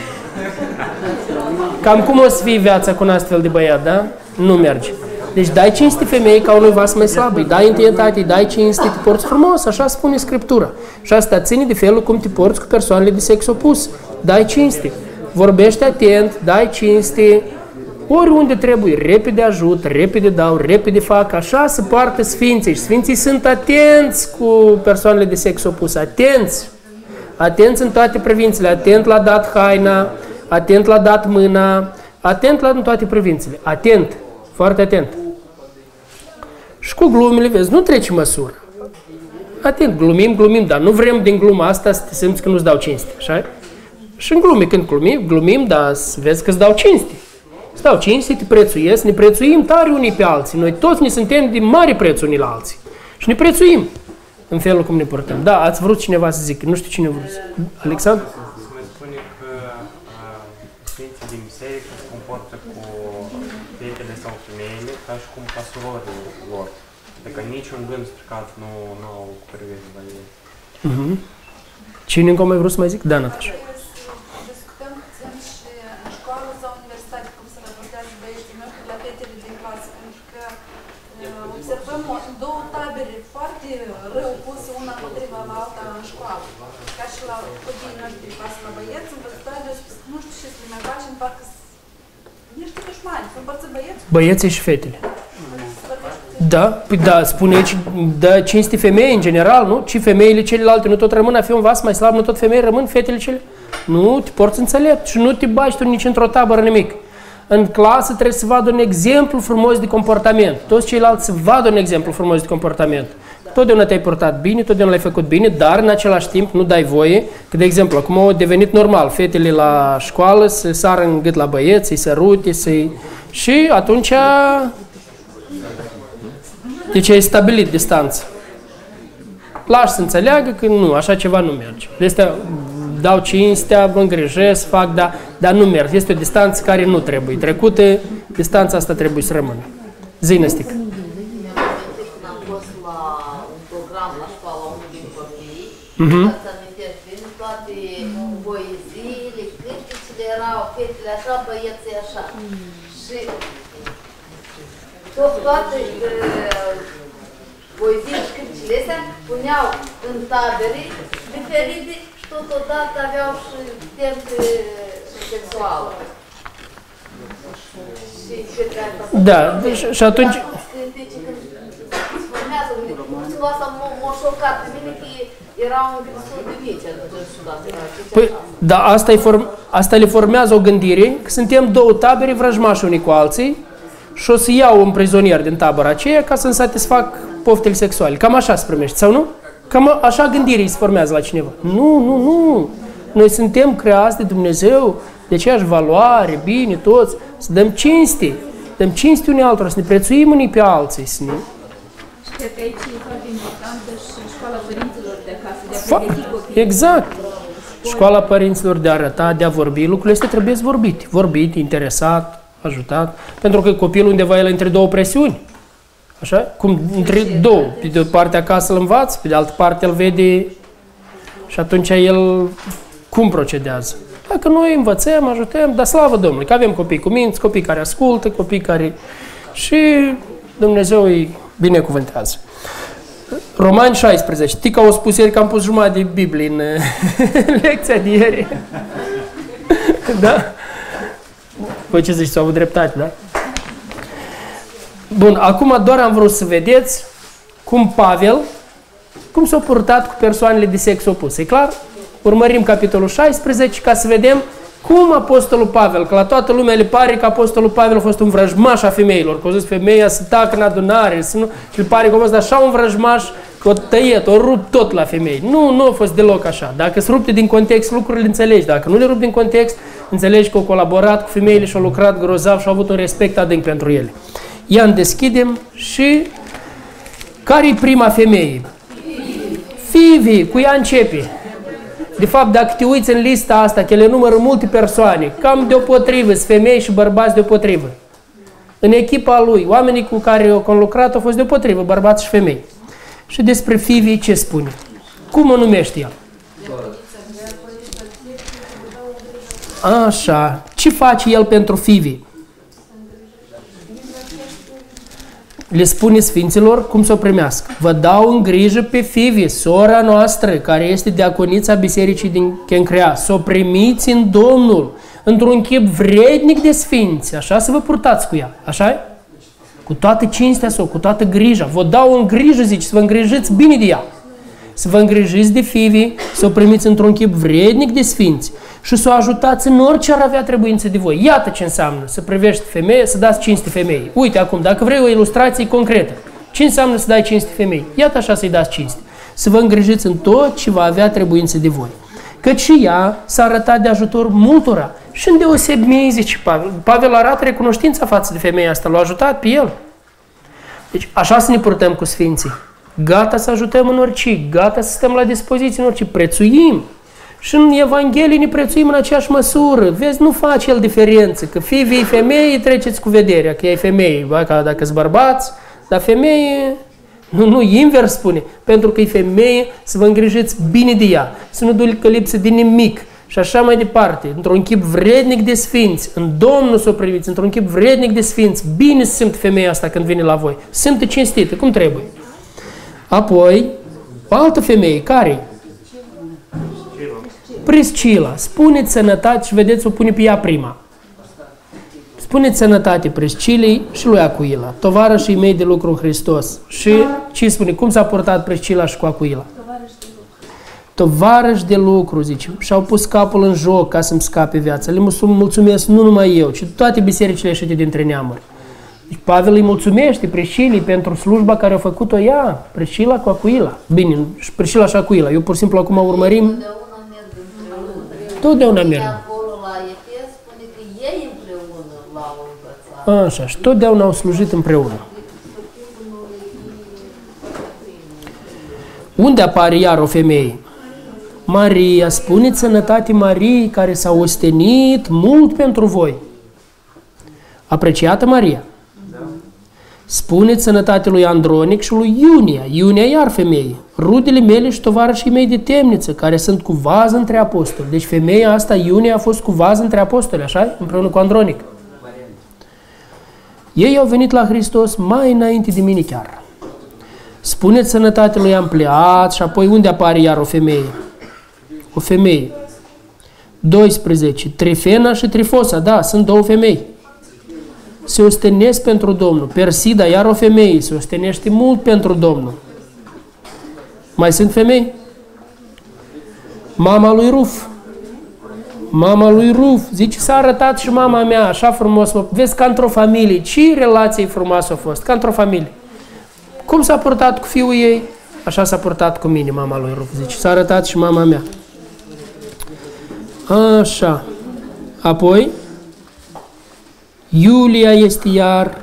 Cam cum o să fie viața cu un astfel de băiat, da? Nu merge. Deci dai cinste femeii ca unui vas mai slab, îi dai întâietate, îi dai cinste, te porți frumos, așa spune Scriptura. Și asta ține de felul cum te porți cu persoanele de sex opus. Dai cinste, vorbește atent, dai cinste, oriunde trebuie, repede ajut, repede dau, repede fac, așa se poartă sfinții. Și sfinții sunt atenți cu persoanele de sex opus, atenți. Atenți în toate privințele, atent la dat haina, atent la dat mâna, atent la în toate privințele, atent, foarte atent. Și cu glumele, vezi, nu treci măsură. Atent, glumim, dar nu vrem din gluma asta să te simți că nu-ți dau cinste, așa? Și în glume, când glumim, dar vezi că îți dau cinste. Îți dau cinste, te prețuiesc, ne prețuim tare unii pe alții. Noi toți ne suntem de mare preț unii la alții. Și ne prețuim în felul cum ne purtăm. Da, ați vrut cineva să zic, nu știu cine a vrut. Alexandru? Se spune că sfinții din biserică se comportă cu fetele sau femeile ca și cum ca surorile lor. Adică niciun gând stricat nu au cu privire la ei. Cine încă mai vrut să mai zic? Da, Natașa. Discutăm puțin și în școală sau universitate cum se raportează băieții noștri la fetele din clasă, pentru că observăm două tabere foarte rău puse una împotriva la alta în școală. Ca și la copiii noștri din clasă, la băieți, învățătoarele nu știu ce să le mai facem, parcă niște dușmani, să împărțim băieți. Băieții și fetele. Da, păi da, spune aici, da, cinste femei în general, nu? Și femeile celelalte nu tot rămân a fi un vas mai slab, nu tot femei rămân, fetele cele? Nu, te porți înțelept și nu te bagi tu nici într-o tabără nimic. În clasă trebuie să vadă un exemplu frumos de comportament. Toți ceilalți să vadă un exemplu frumos de comportament. Totdeauna te-ai purtat bine, totdeauna l-ai făcut bine, dar în același timp nu dai voie, că de exemplu, acum a devenit normal, fetele la școală să sară în gât la băieți, să-i sărute, și atunci deci ai stabilit distanță. Lași să înțeleagă că nu, așa ceva nu merge. De astea dau cinstea, mă îngrijesc, fac, dar nu merge. Este o distanță care nu trebuie trecută, distanța asta trebuie să rămână. Zi, Năstic. Când am fost la un program la școala unui din copii, să amintești bine, toate poeziile, criticile erau, fetele așa, băieții așa. Și toate poeziile și criticile astea puneau în tabere diferite și totodată aveau și tempe sexuală. Da, și atunci... Erau destul de mici atunci. Păi, da, asta le formează o gândire, că suntem două tabere vrăjmași unii cu alții și o să iau un prizonier din tabăra aceea ca să-mi satisfac poftele sexuale. Cam așa se primește, sau nu? Cam așa gândirea se formează la cineva. Nu. Noi suntem creați de Dumnezeu, de aceeași valoare, bine, toți, să dăm cinste. Dăm cinste unii altora, să ne prețuim unii pe alții, să ne... Cred că aici e foarte importantă și școala părinților de acasă, de a pregăti copiii. Exact. Școala părinților de a arăta, de a vorbi, lucrurile astea trebuie vorbite. Vorbit, interesat, ajutat. Pentru că copilul undeva el între două presiuni. Așa? Cum între două. Pe de o parte acasă îl învață, pe de altă parte îl vede și atunci el cum procedează. Dacă noi învățăm, ajutăm, dar slavă Domnului, că avem copii cu minți, copii care ascultă, copii care... Și Dumnezeu îi binecuvântează. Romani 16. Tica o spus ieri că am pus jumătate de Biblie în lecția de ieri. Da? Voi ce zici, s-au avut dreptate, da? Bun, acum doar am vrut să vedeți cum Pavel, cum s-a purtat cu persoanele de sex opus. E clar? Urmărim capitolul 16 ca să vedem cum Apostolul Pavel, că la toată lumea le pare că Apostolul Pavel a fost un vrăjmaș a femeilor, că a zis femeia să tacă în adunare, să nu, și le pare că a fost așa un vrăjmaș că o tăiet, o rupt tot la femei. Nu a fost deloc așa. Dacă se rupte din context, lucrurile înțelegi. Dacă nu le rup din context, înțelegi că au colaborat cu femeile și au lucrat grozav și au avut un respect adânc pentru ele. Ia îmi deschidem și care-i prima femeie? Fivi, cu ea începe. De fapt, dacă te uiți în lista asta, că le numără multe persoane, cam deopotrivă, sunt femei și bărbați deopotrivă. În echipa lui, oamenii cu care au conlucrat au fost deopotrivă, bărbați și femei. Și despre Fivi ce spune? Cum o numește el? Așa. Ce face el pentru Fivi? Le spune Sfinților cum să o primească. Vă dau în grijă pe Fivi, sora noastră, care este diaconița bisericii din Kencrea. Să o primiți în Domnul, într-un chip vrednic de sfinți. Așa să vă purtați cu ea. Așa? Cu toată cinstea sau cu toată grija. Vă dau în grijă, zice, să vă îngrijiți bine de ea. Să vă îngrijiți de Fivi, să o primiți într-un chip vrednic de sfinți și să o ajutați în orice ar avea trebuință de voi. Iată ce înseamnă să privești femeie, să dați cinste femeii. Uite acum, dacă vrei o ilustrație concretă, ce înseamnă să dai cinste femeii? Iată așa să-i dați cinste. Să vă îngrijiți în tot ce va avea trebuință de voi. Căci și ea s-a arătat de ajutor multora și îndeosebi mie, zice Pavel. Pavel arată recunoștința față de femeia asta, l-a ajutat pe el. Deci așa să ne purtăm cu sfinții. Gata să ajutăm în orice, gata să stăm la dispoziție în orice, prețuim. Și în Evanghelie ne prețuim în aceeași măsură. Vezi, nu face el diferență, că Fivi e femeie, treceți cu vederea, că e femeie, ca dacă sunt bărbați, dar femeie, nu, invers spune, pentru că e femeie, să vă îngrijiți bine de ea, să nu ducă lipsă de nimic și așa mai departe, într-un chip vrednic de sfinți, în Domnul să o priviți, într-un chip vrednic de sfinți, bine se simte femeia asta când vine la voi, se simte cinstită, cum trebuie. Apoi, o altă femeie, care? Priscila. Spuneți sănătate și vedeți, o pune pe ea prima. Spuneți sănătate Priscilei și lui Acuila, tovarășii mei de lucru în Hristos. Și ce spune? Cum s-a purtat Priscila și cu Acuila? Tovarăși de lucru, zice. Și-au pus capul în joc ca să-mi scape viața. Le mulțumesc nu numai eu, ci toate bisericile ieșite dintre neamuri. Deci Pavel îi mulțumește Priscilei pentru slujba care a făcut-o ea, Priscila cu Acuila. Bine, și Priscila și Acuila. Eu pur și simplu acum urmărim. Totdeauna merg. Acolo la Efes spune că ei împreună l-au învățat. Așa, și totdeauna au slujit împreună. Unde apare iar o femeie? Maria, spuneți sănătate Mariei care s-a ostenit mult pentru voi. Apreciată Maria? Da. Spuneți sănătate lui Andronic și lui Iunia. Iunia iar femeie. Rudele mele și tovarășii mei de temniță, care sunt cu vază între apostoli. Deci femeia asta, Iunia, a fost cu vază între apostoli, așa? Împreună cu Andronic. Ei au venit la Hristos mai înainte de mine chiar. Spuneți sănătate lui Ampliat și apoi unde apare iar o femeie? O femeie. 12. Trifena și Trifosa, da, sunt două femei. se ostenesc pentru Domnul. Persida, iar o femeie, se ostenește mult pentru Domnul. Mai sunt femei? Mama lui Ruf. Mama lui Ruf, zice, s-a arătat și mama mea, așa frumos, vezi, ca într-o familie. Ce relație frumoasă a fost? Ca într-o familie. Cum s-a purtat cu fiul ei? Așa s-a purtat cu mine, mama lui Ruf, zice, s-a arătat și mama mea. Așa. Apoi, Iulia este iar,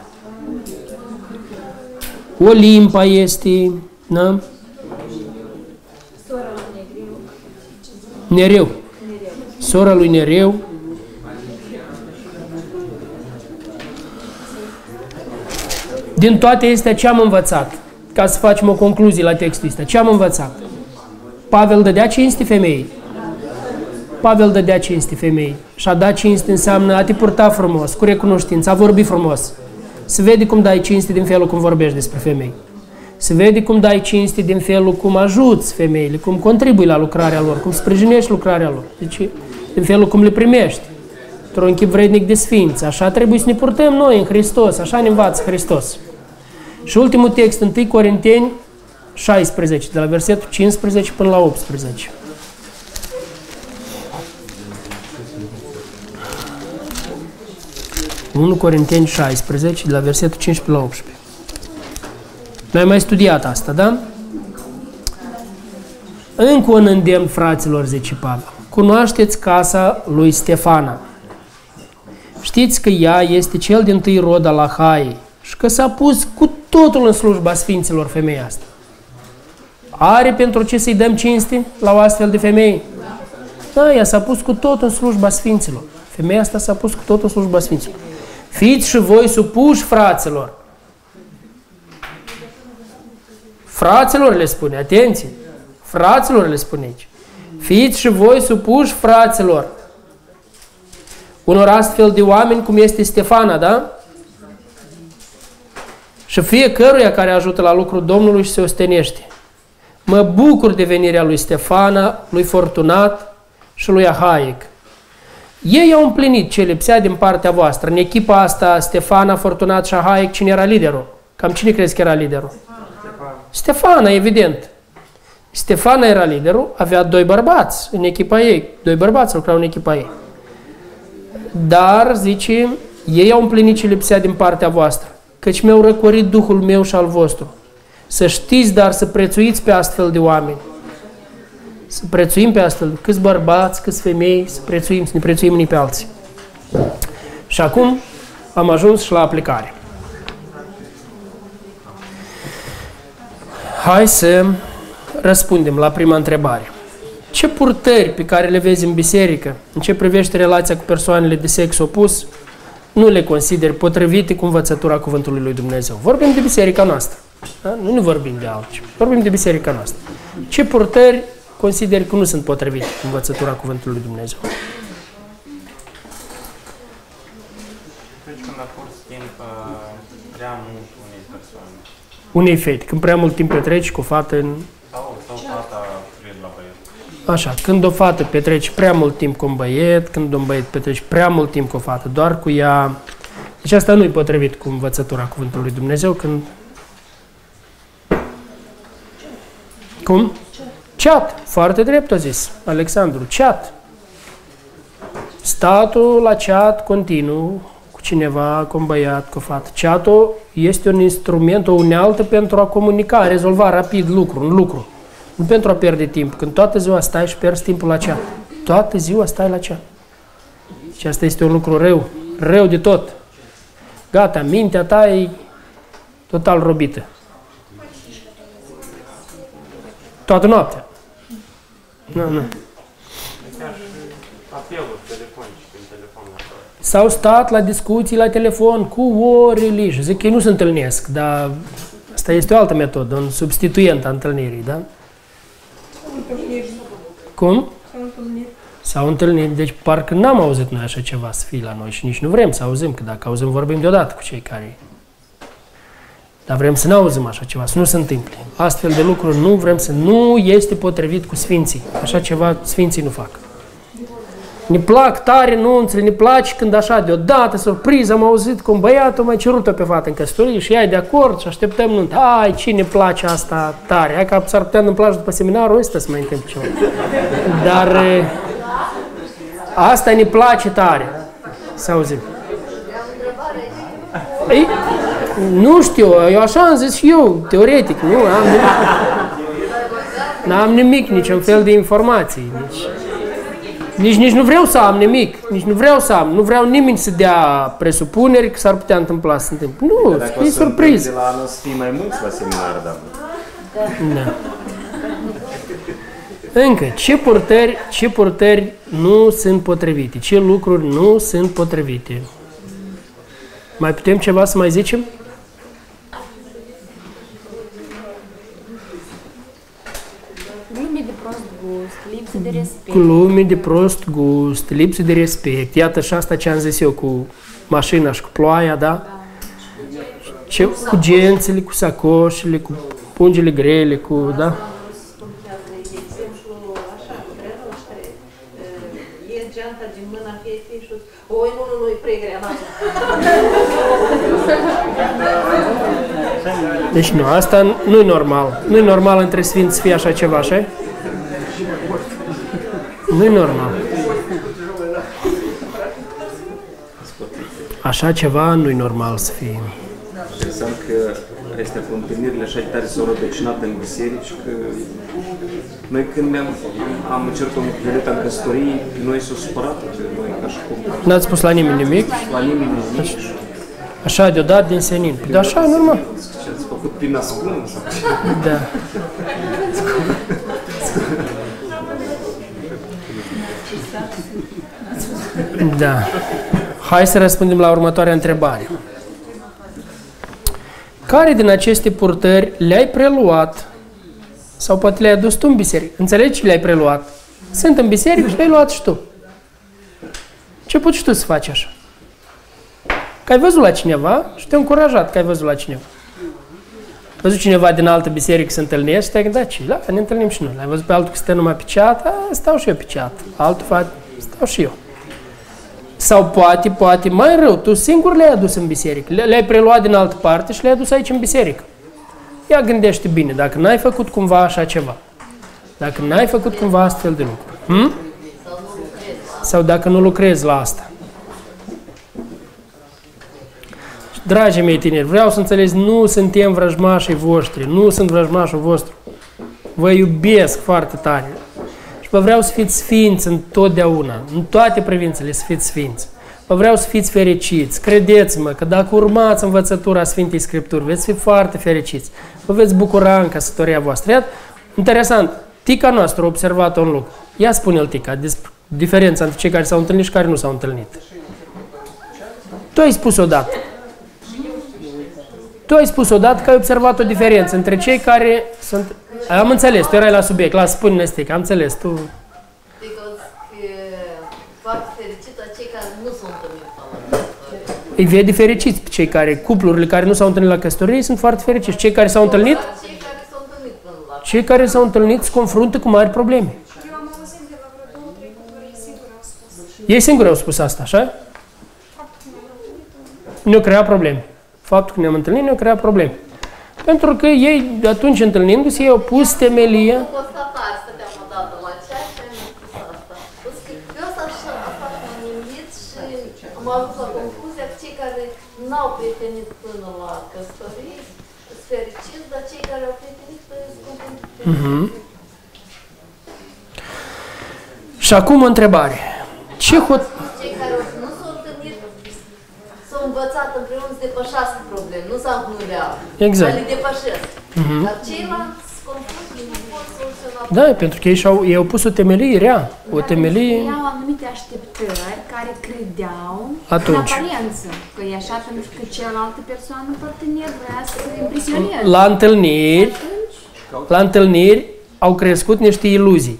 Olimpa este, da? Nereu. Sora lui Nereu. Din toate astea ce am învățat? Ca să facem o concluzie la textul ăsta. Ce am învățat? Pavel dădea cinste femeii. Pavel dădea cinste femeii. Și a dat cinste înseamnă a te purta frumos, cu recunoștință, a vorbi frumos. Se vede cum dai cinste din felul cum vorbești despre femei. Se vede cum dai cinste din felul cum ajuți femeile, cum contribui la lucrarea lor, cum sprijinești lucrarea lor. Deci, din felul cum le primești. Într-un chip vrednic de sfinți. Așa trebuie să ne purtăm noi în Hristos. Așa ne învață Hristos. Și ultimul text, 1 Corinteni 16, de la versetul 15 până la 18. Unu Corinteni 16, de la versetul 15 la 18. Noi am mai studiat asta, da? Încă un îndemn, fraților, zice Pavel. Cunoașteți casa lui Stefana. Știți că ea este cel dintâi rod al Ahaiei și că s-a pus cu totul în slujba sfinților femeia asta. Are pentru ce să-i dăm cinste la o astfel de femeie? Da, ea s-a pus cu totul în slujba sfinților. Femeia asta s-a pus cu totul în slujba sfinților. Fiți și voi supuși, fraților. Fraților le spune, atenție, fraților le spune aici. Fiți și voi supuși, fraților, unor astfel de oameni cum este Stefana, da? Și fiecăruia care ajută la lucrul Domnului și se ostenește. Mă bucur de venirea lui Stefana, lui Fortunat și lui Ahaic. Ei au împlinit ce lipsea din partea voastră. În echipa asta, Stefana, Fortunat și Ahaic, cine era liderul? Cam cine crezi că era liderul? Stefana, evident. Stefana era liderul, avea doi bărbați în echipa ei. Doi bărbați lucrau în echipa ei. Dar, zice, ei au împlinit ce lipsea din partea voastră. Căci mi-au răcorit Duhul meu și al vostru. Să știți, dar să prețuiți pe astfel de oameni. Să prețuim pe astfel, câți bărbați, câți femei, să prețuim, să ne prețuim unii pe alții. Și acum am ajuns și la aplicare. Hai să răspundem la prima întrebare. Ce purtări pe care le vezi în biserică, în ce privește relația cu persoanele de sex opus, nu le consideri potrivite cu învățătura Cuvântului lui Dumnezeu? Vorbim de biserica noastră. Da? Nu vorbim de altceva. Vorbim de biserica noastră. Ce purtări consideri că nu sunt potrivite cu învățătura Cuvântului lui Dumnezeu? Deci când acorzi timp prea mult unei persoane. Unei fete. Când prea mult timp petreci cu o fată în... Sau fata cred la băiat. Așa, când o fată petreci prea mult timp cu un băiet, când un băiet petreci prea mult timp cu o fată, doar cu ea... Deci asta nu e potrivit cu învățătura Cuvântului lui Dumnezeu, când... Cum? Chat. Foarte drept a zis Alexandru. Chat. Statul la chat continuu cu cineva, cu un băiat, cu o fată. Chatul este un instrument, o unealtă pentru a comunica, a rezolva rapid un lucru. Nu pentru a pierde timp. Când toată ziua stai și pierzi timpul la chat. Toată ziua stai la chat. Și asta este un lucru rău. Rău de tot. Gata, mintea ta e total robită. Toată noaptea. Nu. Chiar și apeluri telefonice prin telefon. S-au stat la discuții la telefon cu orele și zic că ei nu se întâlnesc, dar asta este o altă metodă, un substituent a întâlnirii, da? Cum? S-au întâlnit. Deci parcă n-am auzit noi așa ceva să fie la noi și nici nu vrem să auzim, că dacă auzim vorbim deodată cu cei care... Dar vrem să nu auzim așa ceva, să nu se întâmple. Astfel de lucruri nu vrem să... Nu este potrivit cu Sfinții. Așa ceva Sfinții nu fac. Ne plac tare nunțele, ne place când așa deodată, surpriză, am auzit cum băiatul mai cerut-o pe fată în căsătorie și ea e de acord și așteptăm nuntă. Hai, cine place asta tare? Hai că s-ar putea întâmpla și după seminarul ăsta să mai întâmple ceva. Dar asta ne place tare, să auzim. Ei, nu știu, eu așa am zis și eu, teoretic, nu am nimic. N-am nimic, niciun fel de informații. Nici nu vreau să am nimic, nu vreau nimeni să dea presupuneri că s-ar putea întâmpla să se întâmple. Nu, să fii surprins. De la anul să fii mai mulți la seminar, da. Da. Încă, ce purtări nu sunt potrivite, ce lucruri nu sunt potrivite. Mai putem ceva să mai zicem? Glume de prost gust, lipsă de respect. Glume de prost gust, lipsă de respect. Iată și asta ce am zis eu cu mașina și cu ploaia, da? Cu gențele, cu sacoșele, cu pungile grele, cu, da? E geanta din mâna fetei și oi, nu, e prea grea, Deci nu, asta nu-i normal. Nu-i normal între sfinți să fie așa ceva, așa? Nu-i normal. Așa ceva nu-i normal să fie. Interesant că astea cu întâlnirile așa de tare s-au rădăcinat în biserici, că noi când am încercat o violeta în căsătorie, noi s-au supărat, noi ca și cum... N-ați spus la nimeni nimic? La nimeni nimic. Așa deodată din senin. Dar așa e normal. Ce ați făcut prin ascuns? Da. Da. Hai să răspundem la următoarea întrebare. Care din aceste purtări le-ai preluat sau poate le-ai adus tu în biserică? Înțelegi ce le-ai preluat? Sunt în biserică și le-ai luat și tu. Ce poți și tu să faci așa? Că ai văzut la cineva și te-ai încurajat că ai văzut la cineva. Ai văzut cineva din altă biserică să întâlnești și te-ai gândit, da, ce? Da, ne întâlnim și noi. L-ai văzut pe altul că stă numai pe ceat, stau și eu pe ceat. Altul face, stau și eu. Sau poate, mai rău, tu singur le-ai adus în biserică. Le-ai preluat din altă parte și le-ai adus aici în biserică. Ia gândește bine, dacă n-ai făcut cumva așa ceva. Dacă n-ai făcut cumva astfel de lucruri. Sau dacă nu lucrezi la asta. Dragii mei tineri, vreau să înțelegeți, nu suntem vrăjmașii voștri, nu sunt vrăjmașul vostru. Vă iubesc foarte tare. Și vă vreau să fiți sfinți întotdeauna, în toate privințele să fiți sfinți. Vă vreau să fiți fericiți. Credeți-mă că dacă urmați învățătura Sfintei Scripturi, veți fi foarte fericiți. Vă veți bucura în căsătoria voastră. Iată, interesant, tica noastră a observat un lucru. Ia spune-l, tica, despre diferența între cei care s-au întâlnit și care nu s-au întâlnit. Tu ai spus odată. Tu ai spus odată că ai observat o diferență între cei care sunt... Am înțeles, tu erai la subiect, lasă, spune-ne, Stica, am înțeles, tu... Foarte fericită cei care nu s-au întâlnit la Îi vede fericiți pe cei care, cuplurile care nu s-au întâlnit la căsătorie, sunt foarte fericiți. Cei care s-au întâlnit? Cei care s-au întâlnit se confruntă cu mari probleme. Eu am auzit de la vreo 2-3 cupluri, singuri au spus. Ei singuri au spus asta, așa? Ne-au creat probleme. Faptul că ne-am întâlnit ne-au creat probleme. Pentru că ei, atunci întâlnindu-se, ei au pus temelia. Constatare, stăteam odată la cea și am spus asta. Eu așa m-am gândit și am ajuns la concluzia că cei care n-au prietenit până la căsătorie sunt fericiți, dar cei care au prietenit sunt confruntați. Și acum o întrebare. Ce Cei care nu s-au întâlnit s-au învățat împreună să depășească probleme, nu s-au hnureat. Exact. Dar le depășesc. Dar ceilalți se confruntă și nu pot soluționa. Da, pentru că ei au pus o temelie rea. O temelie... Ei au anumite așteptări care credeau Atunci. în aparență. Că e așa pentru că cealaltă persoană, partener, vrea să impresioneze. La întâlniri au crescut niște iluzii.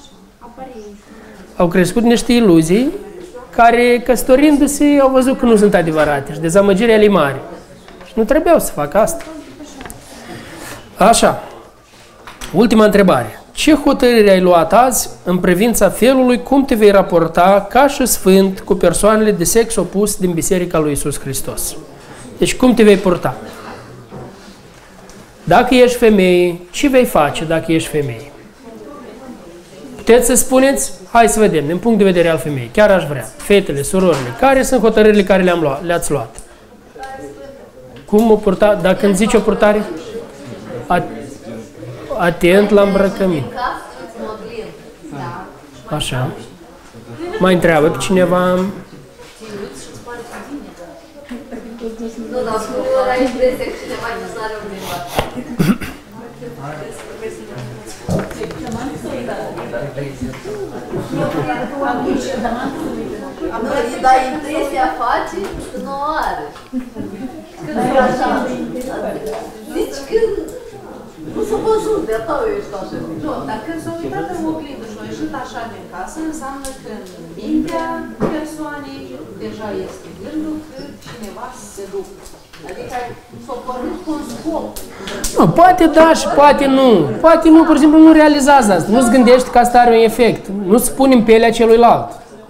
Au crescut niște iluzii care, căsătorindu-se, au văzut că nu sunt adevărate și dezamăgirea le mare. Și nu trebuiau să facă asta. Așa. Ultima întrebare. ce hotărâre ai luat azi în privința felului cum te vei raporta ca și sfânt cu persoanele de sex opus din Biserica lui Iisus Hristos? Deci cum te vei purta? Dacă ești femeie, ce vei face dacă ești femeie? Puteți să spuneți? Hai să vedem, din punct de vedere al femeii. Chiar aș vrea. Fetele, surorile, care sunt hotărârile care le-ați luat? Cum o purta? Dacă îmi zici o purtare? Atent la îmbrăcăminte. Așa. Mai întreabă pe cineva? Nu, dar uneori ai impresia că cineva nu are o limbă. Îi dai impresia, face, nu o are. Când așa, zici că nu s-o văzut, de-a tău ești așa. Nu, dar când s-a uitat în oglindă și a ieșit așa din casă, înseamnă că în mintea persoanei deja este gândul că cineva se duc. Adică s-a pornit cu un scop. Nu, poate da și poate nu. Poate nu, pur și simplu nu realizează asta. Nu-ți gândești că asta are un efect. Nu spune în pielea celuilalt.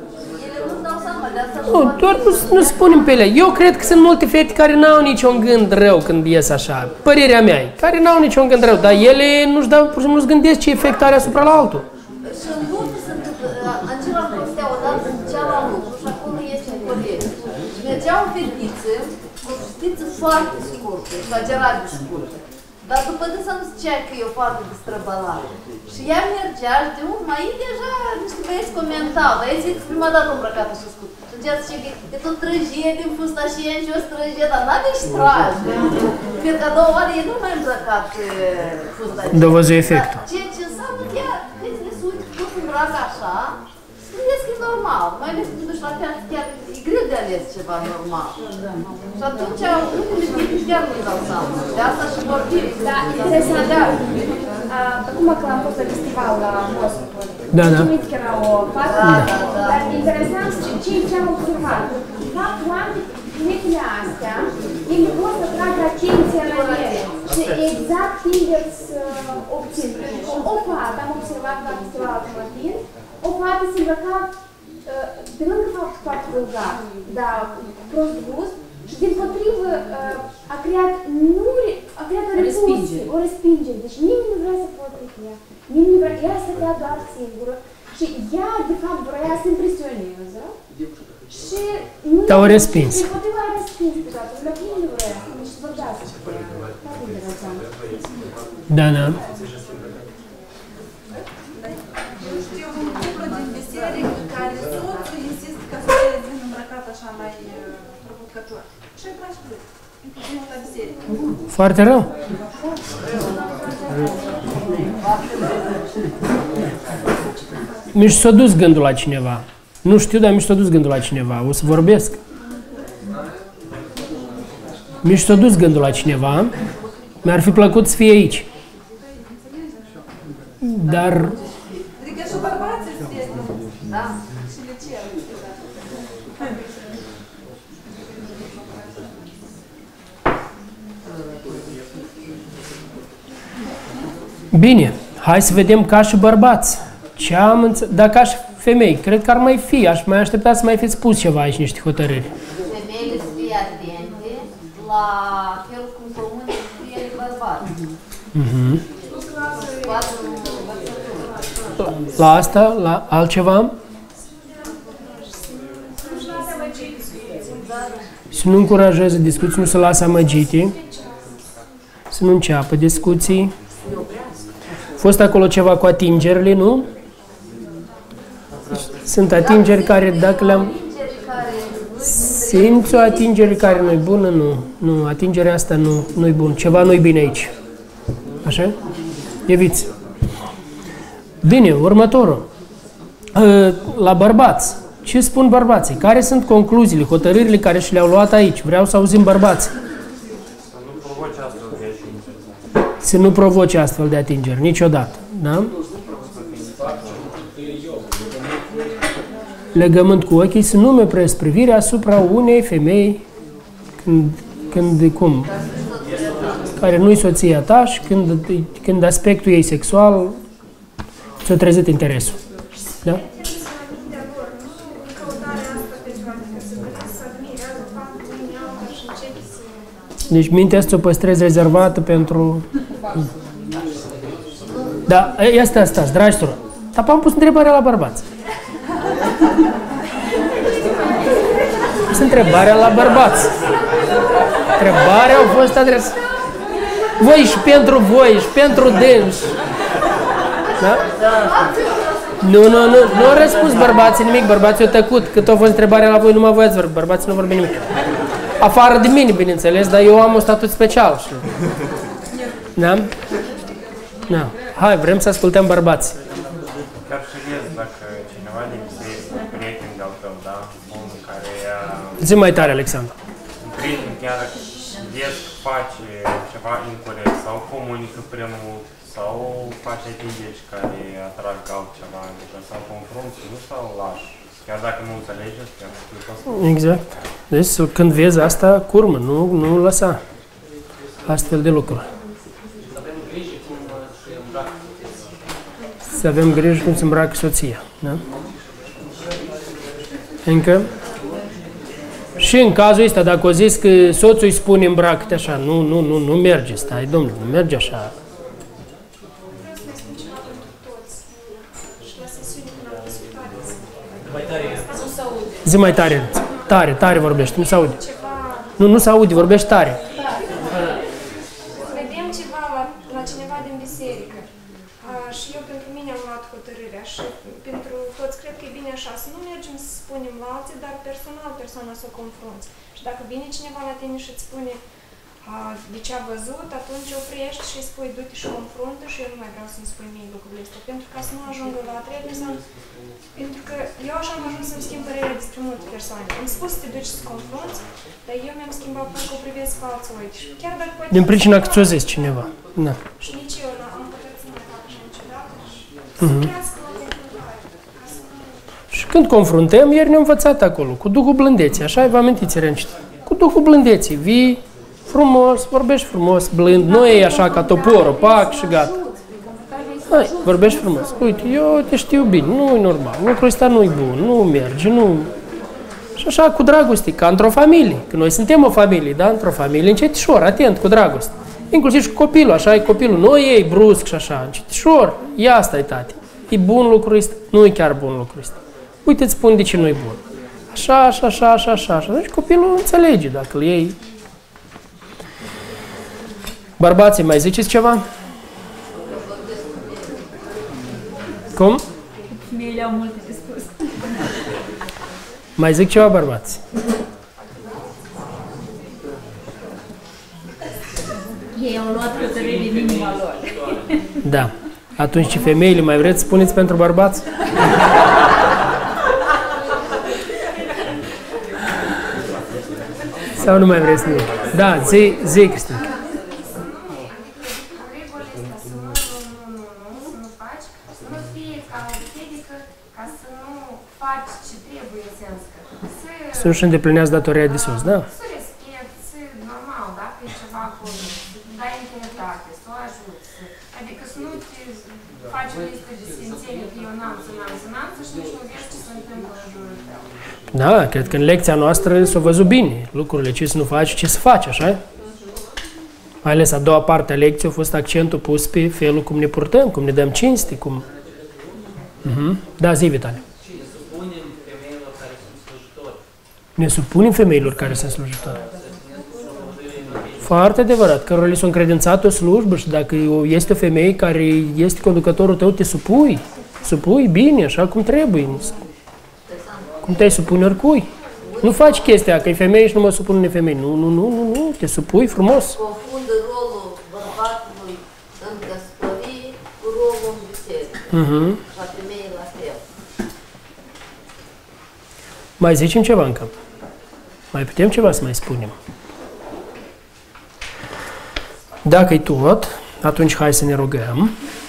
Nu, doar nu spune în pielea. Eu cred că sunt multe fete care n-au niciun gând rău când ies așa. Părerea mea e. Care n-au niciun gând rău. Dar ele nu-și dau, pur și simplu nu-și gândesc ce efect are asupra la altul. Și în lume se întâmplă, Angela Prostea odată ducea la lucru și acolo este un coleg. Și mergea o fetiță cu o fetiță foarte scurtă, exagerat de scurtă. Dar după de să nu zicea că e o fată de străbălare. Și ea mergea și de urmă ei deja niște băieți comentau. Băieții zic prima dată îmbrăcată și scurt. Și zicea că tot trăjie din fustașien și o străjie, dar n-avea și traj. Cred că a doua oară e nu mai îmbrăcat fustașien. De văzut efectul. Ceea ce înseamnă că ea, fetele se uită tot îmbracă așa, gândesc că e normal. Mai ales când te duci la piață, chiar e greu de ales ceva normal. Și atunci lucrurile chiar nu-i dau seama. De asta și vorbim. Da, interesant. Acum că am fost la festival la Moscova, mulțumit că era o fată, dar interesant ce am observat. De fapt, oamenii, fetele astea, ele vor să tragă atenția la ele. Și exact invers obțin. O fată, am observat la festivalul Matin, o fată se îmbrăca, pe lângă faptul foarte vulgar, dar prost gust, și din potrivă a creat o repulsie, o respingere. Deci nimeni nu vrea să poată cu ea. Nimeni nu vrea, ea stătea doar singură. Și ea, de fapt, vrea să impresioneze. Și nu... Dar o respins. Din potrivă a respins pe toată. La nimeni nu vrea. Deci vorbească cu ea. Foarte interesant. Da, da. Eu știu un cuplu din biserică care soțul insistă ca femeile să vină îmbrăcat așa mai provocător. Și îi place lui, inclusiv la biserică. Foarte rău. Mi s-a dus gândul la cineva. Nu știu, dar mi s-a dus gândul la cineva. O să vorbesc. Mi s-a dus gândul la cineva. Mi-ar fi plăcut să fie aici. Dar... Adică și bărbații este, da? Și le cer. Bine, hai să vedem ca și bărbați. Ce am dar ca și femei, cred că ar mai fi. Aș mai aștepta să mai fiți spus ceva aici, niște hotărâri. Femeile să fie atente la felul cum comunică cu ele bărbați. La asta, la altceva? Să nu încurajeze discuții, nu se lasă amăgite. Să nu înceapă discuții. A fost acolo ceva cu atingerile, nu? Sunt atingeri care, dacă le-am... Simți o atingere care nu e bună? Nu. Nu, atingerea asta nu e bună. Ceva nu e bine aici. Așa? Eviți. Bine, următorul. La bărbați. Ce spun bărbații? Care sunt concluziile, hotărârile care și le-au luat aici? Vreau să auzim bărbații. Să nu provoce astfel de atingeri, niciodată. Da? Legământ cu ochii, să nu-mi opresc privirea asupra unei femei cum? Care nu-i soția ta și când aspectul ei sexual s-a trezit interesul. Da? Deci mintea asta o păstrezi rezervată pentru... Da, asta, dragi surori. Dar am pus întrebarea la bărbați. Pus întrebarea la bărbați. Întrebarea a fost adresată. Voi și pentru voi și pentru dânsi. Da? Nu au răspuns bărbații nimic, bărbații au tăcut. Cât a fost întrebarea la voi, nu mă voiați vorbi, bărbații nu vorbi nimic. Afară de mine, bineînțeles, dar eu am un statut special. Da? Da. Hai, vrem să ascultăm bărbații. Chiar și vezi dacă cineva din biserică, prieten de-al tău, da? Unul care Zi mai tare, Alexandru. prieten chiar vezi că face ceva incorect sau comunică prea mult sau face atingeri care atrag altceva, sau confrunți, nu sau lași. Chiar dacă nu înțelegeți, chiar să Exact. Deci când vezi asta, curmă, nu lăsa astfel de lucruri. Să avem grijă cum se îmbracă soția. Da? Încă? Și în cazul ăsta, dacă o zis că soțul îi spune îmbracă-te așa, nu merge, stai, domnule, nu merge așa. Zi mai tare, tare vorbește, nu se aude. Nu se aude, vorbește tare. Vedem ceva la cineva din biserică și eu pentru mine am luat hotărârea și pentru toți cred că e bine așa, să nu mergem să spunem la alții, dar personal persoana să o confrunți. Și dacă vine cineva la tine și îți spune de ce a văzut, atunci oprești și îi spui du-te și confruntă și eu nu mai vreau să-mi spui mie lucrurile astea, pentru ca să nu ajungă la trebuie să... Pentru că eu așa am ajuns să-mi schimb părerea despre multe persoane. Am spus să te duci să confrunți, dar eu mi-am schimbat pentru că o privesc cu alți ochi. Chiar dacă poate... Din pricina că ți-o zis cineva. Da. Și nici eu am putut să nu mai fac așa niciodată și să crească o confruntare. Și când confruntăm, ieri ne-am învățat acolo, cu Duhul blândeții, așa vă amintiți, cu Duhul blândeții, vii frumos, vorbești frumos, blând, nu e așa ca topor, opac și gata. Hai, vorbești frumos. Uite, eu te știu bine, nu e normal, lucrul ăsta nu e bun, nu merge, nu... Și așa, cu dragoste, ca într-o familie, că noi suntem o familie, da? Într-o familie, încetișor, atent, cu dragoste. Inclusiv și cu copilul, așa e copilul, nu e brusc și așa, încetișor, ia asta-i tati. E bun lucrul ăsta? Nu e chiar bun lucrul ăsta. Uite, îți spun de ce nu e bun. Așa. Deci copilul înțelege dacă îl iei. Bărbații, mai ziceți ceva? Cum? Femeile au multe de spus. Mai zic ceva, bărbați? Ei au luat hotărâri din inima lor. Da. Atunci și femeile mai vreți să spuneți pentru bărbați? Sau nu mai vreți nimic? Da, zi, Cristina. Să nu-și îndeplinează datoria de sus, da? Să respecti, normal, dacă e ceva acolo, să dai intimitate, să o ajuți. Adică să nu te faci o listă de sfințenie că eu n-am și nici nu vezi ce se întâmplă în jurul tău. Da, cred că în lecția noastră s-a văzut bine lucrurile, ce să nu faci, ce să faci, așa? Mai ales a doua parte a lecției a fost accentul pus pe felul cum ne purtăm, cum ne dăm cinste, cum... Da, zi, Vitale. Ne supunem femeilor care sunt slujitori. Foarte adevărat, cărora li s-a încredințat o slujbă și dacă este o femeie care este conducătorul tău, te supui bine, așa cum trebuie. Cum te-ai supune oricui. Nu faci chestia că e femeie și nu mă supun unei femei. Nu, te supui frumos. Confundă rolul bărbatului în căsătorie cu rolul în biserică. La femeie la fel. Mai zicem ceva încă? Mai putem ceva să mai spunem? Dacă e tot, atunci hai să ne rugăm.